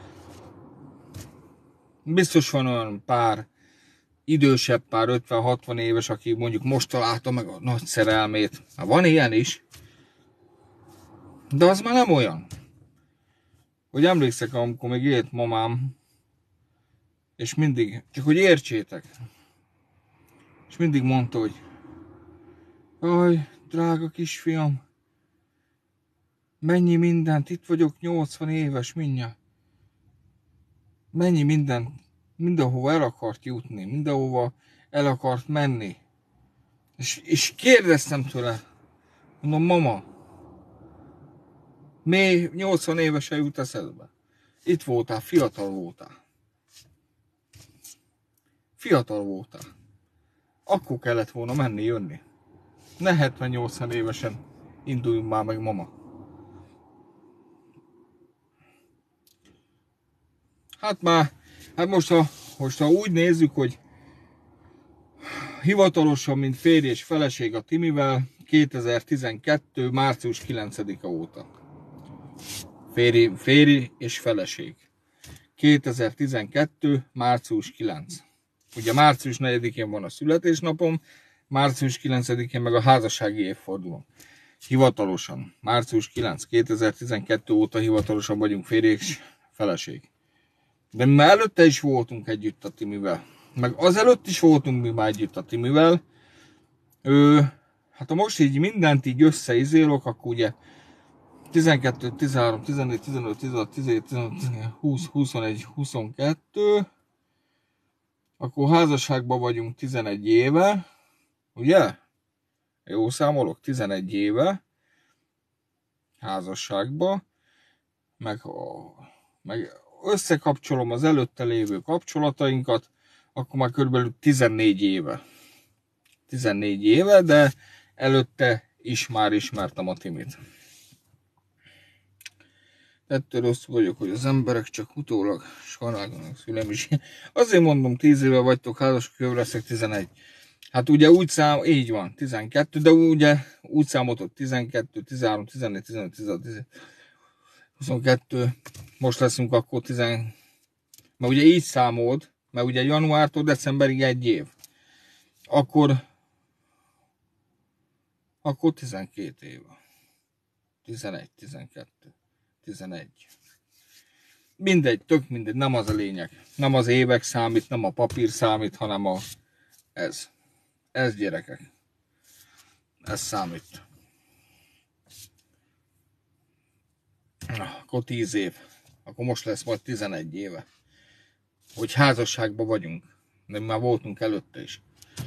biztos van olyan pár idősebb pár, ötven-hatvan éves, aki mondjuk most találta meg a nagy szerelmét. Hát van ilyen is. De az már nem olyan. Hogy emlékszek, amikor még élt mamám, és mindig, csak hogy értsétek, és mindig mondta, hogy aj, drága kisfiam, mennyi mindent, itt vagyok nyolcvan éves mindjárt. Mennyi mindent, mindenhova el akart jutni, mindenhova el akart menni. És, és kérdeztem tőle, mondom, mama, mi nyolcvan évesen jut eszedbe? Itt voltál, fiatal voltál. Fiatal voltál. Akkor kellett volna menni, jönni. Ne hetven-nyolcvan évesen induljunk már meg, mama. Hát már, hát most ha, most ha úgy nézzük, hogy hivatalosan, mint férj és feleség a Timivel, kétezer-tizenkettő. március kilencedike óta. Férj, férj és feleség. kétezer-tizenkettő. március kilencedike. Ugye március negyedikén van a születésnapom, március kilencedikén meg a házassági évfordulom. Hivatalosan. március kilencedike. kétezer-tizenkettő óta hivatalosan vagyunk férj és feleség. De mi már előtte is voltunk együtt a Timivel. Meg azelőtt is voltunk mi már együtt a Timivel. Ő, hát ha most így mindent így összeizélok, akkor ugye tizenkettő, tizenhárom, tizennégy, tizenöt, tizenhat, tizenhét, tizenhat, húsz, huszonegy, huszonkettő. Akkor házasságban vagyunk tizenegy éve. Ugye? Jó számolok, tizenegy éve. Házasságban. Meg, meg összekapcsolom az előtte lévő kapcsolatainkat, akkor már körülbelül tizennégy éve. tizennégy éve, de előtte is már ismertem a Timit. Ettől rossz vagyok, hogy az emberek csak utólag sajnálnak, szülem is. Azért mondom, tíz éve vagytok házasok, jövő leszek tizenegy. Hát ugye úgy szám, így van, tizenkettő, de ugye úgy számoltok tizenkettő, tizenhárom, tizennégy, tizenöt, tizenhat, huszonkettő, most leszünk akkor tíz, mert ugye így számold, mert ugye januártól decemberig egy év. Akkor, akkor tizenkét éve. tizenegy, tizenkettő, tizenegy. Mindegy, tök mindegy, nem az a lényeg. Nem az évek számít, nem a papír számít, hanem a ez. Ez, gyerekek. Ez számít. Akkor tíz év. akkor most lesz majd tizenegy éve, hogy házasságban vagyunk, de már voltunk előtte is.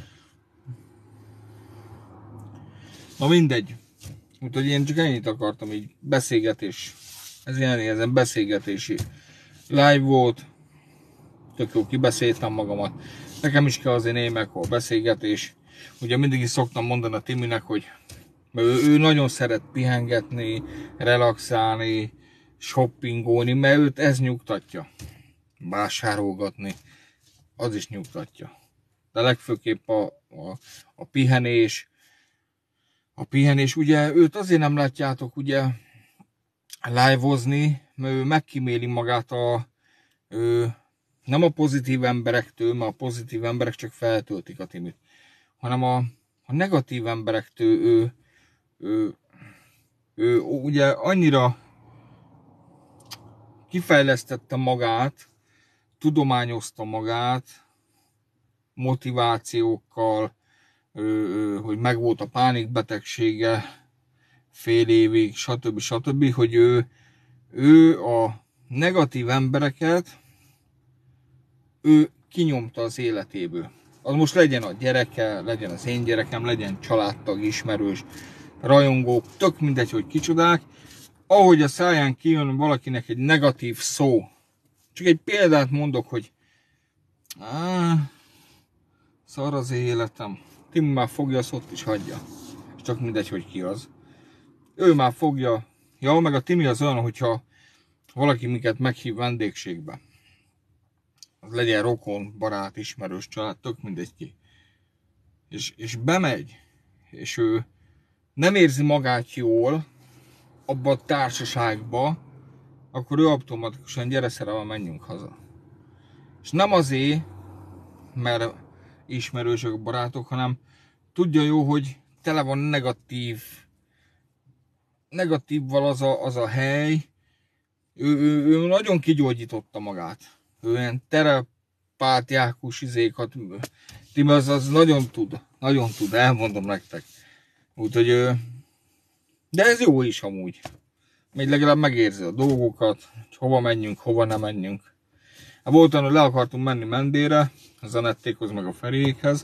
Na mindegy, úgyhogy én csak ennyit akartam, így beszélgetés, ez ilyen ezen beszélgetési live volt, tök jó kibeszéltem magamat, nekem is kell azért némekor beszélgetés, ugye mindig is szoktam mondani a Timinek, hogy ő, ő nagyon szeret pihengetni, relaxálni, shoppingolni, mert őt ez nyugtatja, vásárolgatni, az is nyugtatja, de legfőképp a, a, a pihenés, A pihenés, ugye őt azért nem látjátok ugye live-ozni, mert ő megkíméli magát a, ő, nem a pozitív emberektől, mert a pozitív emberek csak feltöltik a Timit, hanem a, a negatív emberektől ő, ő, ő, ő ugye annyira kifejlesztette magát, tudományozta magát, motivációkkal, hogy megvolt a pánikbetegsége fél évig, stb. stb. Hogy ő, ő a negatív embereket ő kinyomta az életéből. Az most legyen a gyereke, legyen az én gyerekem, legyen családtag, ismerős, rajongók, tök mindegy, hogy kicsodák. Ahogy a száján kijön valakinek egy negatív szó, csak egy példát mondok, hogy áh, szar az életem. Tim már fogja, azt ott is hagyja. És csak mindegy, hogy ki az. Ő már fogja. Ja, meg a Timi az olyan, hogyha valaki minket meghív vendégségbe. Az legyen rokon, barát, ismerős, család, tök mindegy ki. És, és bemegy, és ő nem érzi magát jól abba a társaságba, akkor ő automatikusan gyere szerelme, menjünk haza. És nem azért, mert ismerősök, barátok, hanem tudja jó, hogy tele van negatív, negatívval az a, az a hely. Ő, ő, ő nagyon kigyógyította magát. Ő ilyen terapátiákus izékat, Tim az, az nagyon tud, nagyon tud, elmondom nektek. Úgyhogy, de ez jó is amúgy. Még legalább megérzi a dolgokat, hogy hova menjünk, hova nem menjünk. Hát volt olyan, hogy le akartunk menni Mendére, a Zenettékhoz, meg a Feriékhez.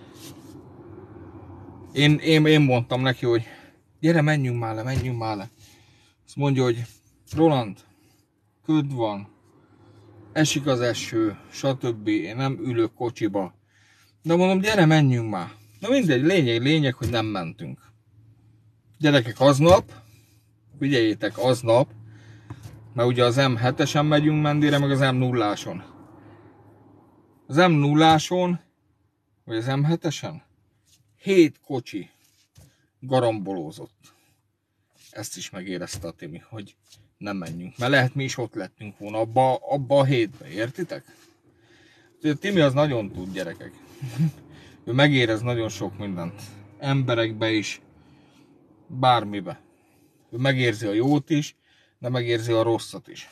Én, én, én mondtam neki, hogy gyere, menjünk már le, menjünk már le. Azt mondja, hogy Roland, köd van, esik az eső, stb. Én nem ülök kocsiba. De mondom, gyere, menjünk már. Na mindegy, lényeg, lényeg, hogy nem mentünk. Gyerekek, aznap, figyeljétek, aznap, mert ugye az M hetesen megyünk Mendére, meg az M nulláson. Az M nulláson, vagy az M hetesen, hét kocsi garambolózott. Ezt is megérezte a Timi, hogy nem menjünk. Mert lehet mi is ott lettünk volna abba, abba a hétbe, értitek? A Timi az nagyon tud, gyerekek. Ő megérez nagyon sok mindent. Emberekbe is, bármibe. Ő megérzi a jót is, de megérzi a rosszat is.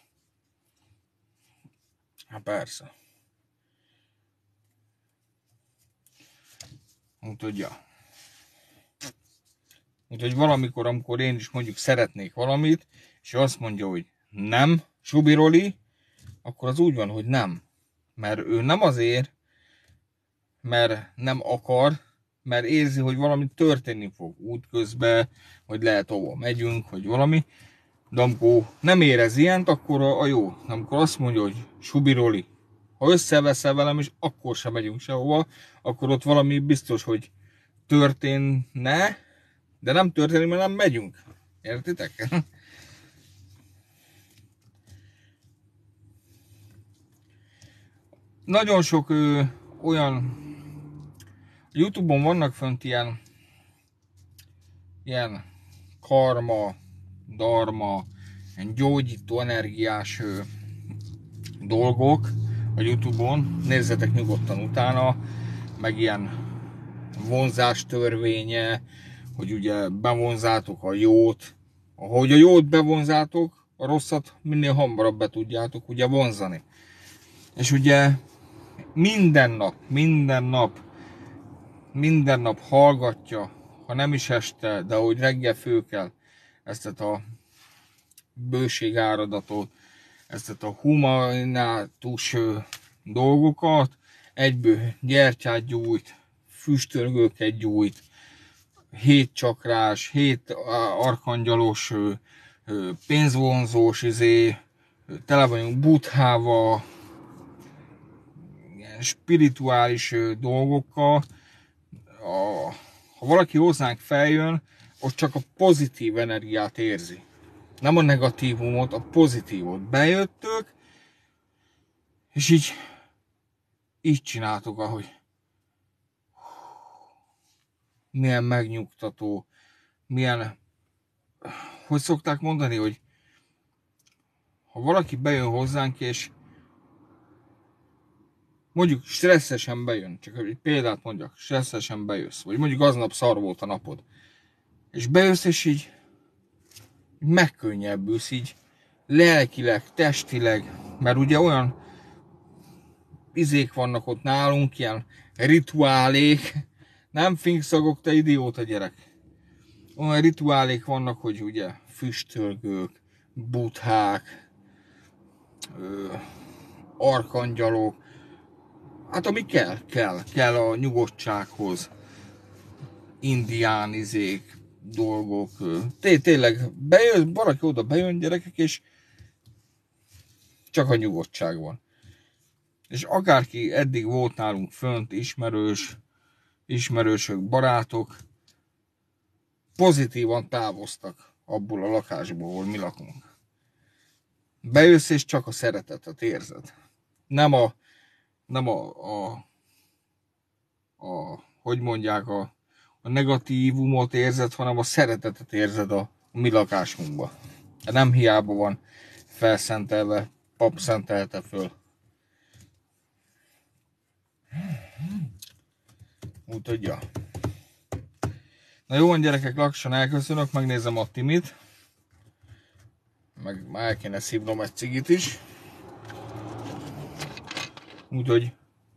Hát persze. Úgyhogy, ja. Úgyhogy valamikor, amikor én is mondjuk szeretnék valamit, és azt mondja, hogy nem, Subiroli, akkor az úgy van, hogy nem. Mert ő nem azért, mert nem akar, mert érzi, hogy valami történni fog útközben, vagy lehet hova megyünk, vagy valami. De amikor nem érez ilyent, akkor a, a jó. De amikor azt mondja, hogy Subiroli, ha összeveszel velem, és akkor sem megyünk sehova, akkor ott valami biztos, hogy történne, de nem történik, mert nem megyünk. Értitek? Nagyon sok ö, olyan YouTube-on vannak fönt ilyen ilyen karma, dharma, ilyen gyógyító energiás ö, dolgok a YouTube-on. Nézzetek nyugodtan utána, meg ilyen vonzás törvénye, hogy ugye bevonzátok a jót. Ahogy a jót bevonzátok, a rosszat minél hamarabb be tudjátok ugye vonzani. És ugye minden nap, minden nap, minden nap hallgatja, ha nem is este, de ahogy reggel föl kell, ezt a bőségáradatot, ezt a humanátus dolgokat, egyből gyertyát gyújt, füstölgőket gyújt, hét csakrás, hét arkangyalos, pénzvonzós, izé, tele vagyunk Buddhával, spirituális dolgokkal. A, ha valaki hozzánk feljön, ott csak a pozitív energiát érzi. Nem a negatívumot, a pozitívot. Bejöttök, és így, így csináltok, ahogy milyen megnyugtató, milyen, hogy szokták mondani, hogy ha valaki bejön hozzánk, és mondjuk stresszesen bejön, csak egy példát mondjak, stresszesen bejössz, vagy mondjuk aznap szar volt a napod, és bejössz, és így megkönnyebbülsz, így lelkileg, testileg, mert ugye olyan izék vannak ott nálunk, ilyen rituálék, nem finkszagok, te idióta gyerek. Olyan rituálék vannak, hogy ugye füstölgők, buddhák, ö, arkangyalok, hát ami kell, kell, kell a nyugodtsághoz, indián izék, dolgok, té tényleg bejön, valaki oda bejön, gyerekek, és csak a nyugodtság van. És akárki eddig volt nálunk fönt, ismerős, ismerősök, barátok, pozitívan távoztak abból a lakásból, ahol mi lakunk. Bejössz, és csak a szeretetet érzed. Nem a, nem a, a, a hogy mondják, a, a negatívumot érzed, hanem a szeretetet érzed a, a mi lakásunkba. Nem hiába van felszentelve, pap szentelte föl. Úgyhogy ja. Na jó van, gyerekek, lassan elköszönök, megnézem a Timit. Meg már el kéne szívnom egy cigit is. Úgyhogy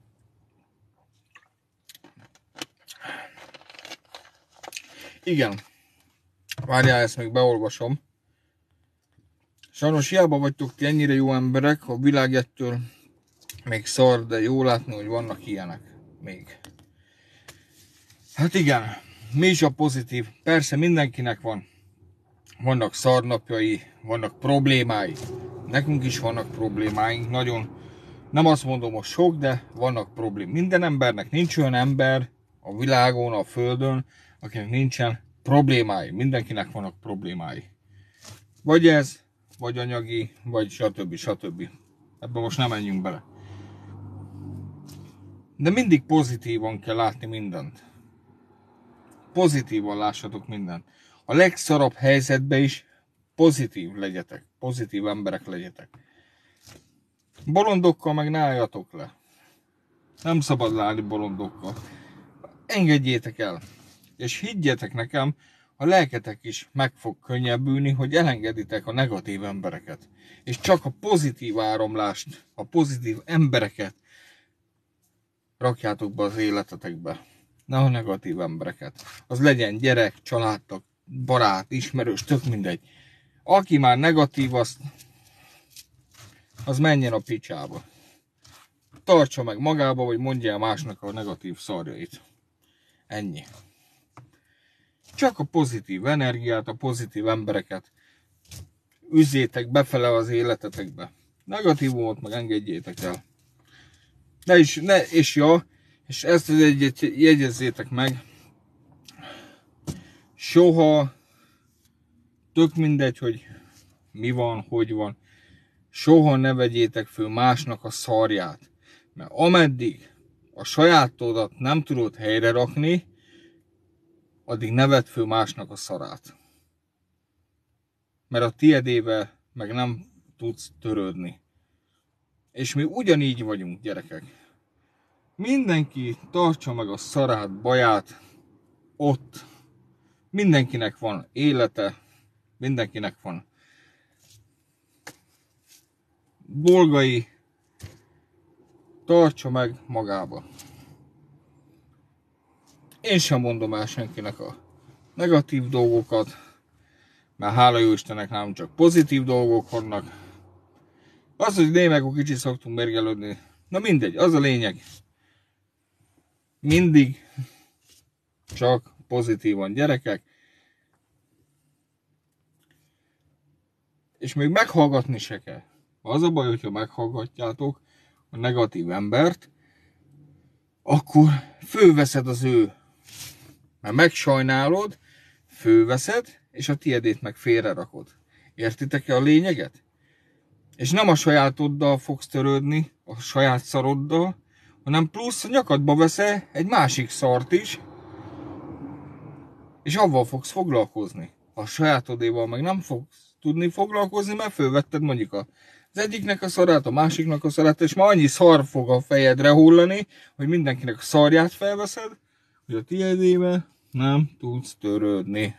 igen. Várjál, ezt még beolvasom. Sajnos hiába vagytok ti ennyire jó emberek, a világ ettől még szar, de jó látni, hogy vannak ilyenek még. Hát igen, mi is a pozitív? Persze mindenkinek van. Vannak szarnapjai, vannak problémái. Nekünk is vannak problémáink, nagyon, nem azt mondom, hogy sok, de vannak problémák. Minden embernek nincs olyan ember a világon, a földön, akinek nincsen problémái. Mindenkinek vannak problémái. Vagy ez, vagy anyagi, vagy stb. stb. Ebben most nem menjünk bele. De mindig pozitívan kell látni mindent. Pozitívan lássatok mindent. A legszarabb helyzetben is pozitív legyetek. Pozitív emberek legyetek. Bolondokkal meg ne álljatok le. Nem szabad leállni bolondokkal. Engedjétek el. És higgyetek nekem, a lelketek is meg fog könnyebbülni, hogy elengeditek a negatív embereket. És csak a pozitív áramlást, a pozitív embereket rakjátok be az életetekbe. Ne a negatív embereket. Az legyen gyerek, családtag, barát, ismerős, tök mindegy. Aki már negatív, az, az menjen a picsába. Tartsa meg magába, vagy mondja el másnak a negatív szarjait. Ennyi. Csak a pozitív energiát, a pozitív embereket üzzétek befele az életetekbe. Negatívumot meg engedjétek el. Ne is, ne, és ja, és ezt az egyet jegyezzétek meg. Soha, tök mindegy, hogy mi van, hogy van, soha ne vegyétek föl másnak a szarját. Mert ameddig a sajátodat nem tudod helyre rakni, addig ne vedd föl másnak a szarát. Mert a tiedével meg nem tudsz törődni. És mi ugyanígy vagyunk, gyerekek. Mindenki tartsa meg a szarát, baját ott. Mindenkinek van élete, mindenkinek van dolgai, tartsa meg magába. Én sem mondom el senkinek a negatív dolgokat, mert hála jó Istennek nem csak pozitív dolgok vannak, Az, hogy némegó kicsit szoktunk mérgelődni. Na mindegy, az a lényeg. Mindig csak pozitívan, gyerekek. És még meghallgatni se kell. Az a baj, hogyha meghallgatjátok a negatív embert, akkor fölveszed az ő. Mert megsajnálod, fölveszed, és a tiedét meg félrerakod. Értitek-e a lényeget? És nem a sajátoddal fogsz törődni, a saját szaroddal, hanem plusz a nyakadba veszel egy másik szart is, és avval fogsz foglalkozni. A sajátodéval meg nem fogsz tudni foglalkozni, mert fölvetted mondjuk az egyiknek a szarát, a másiknak a szarát, és már annyi szar fog a fejedre hullani, hogy mindenkinek a szarját felveszed, hogy a tiédével nem tudsz törődni.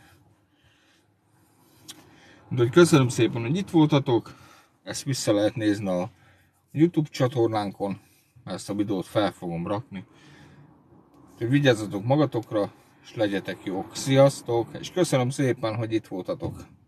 De köszönöm szépen, hogy itt voltatok. Ezt vissza lehet nézni a YouTube csatornánkon. Ezt a videót fel fogom rakni. Úgyhogy vigyázzatok magatokra, és legyetek jók. Sziasztok, és köszönöm szépen, hogy itt voltatok.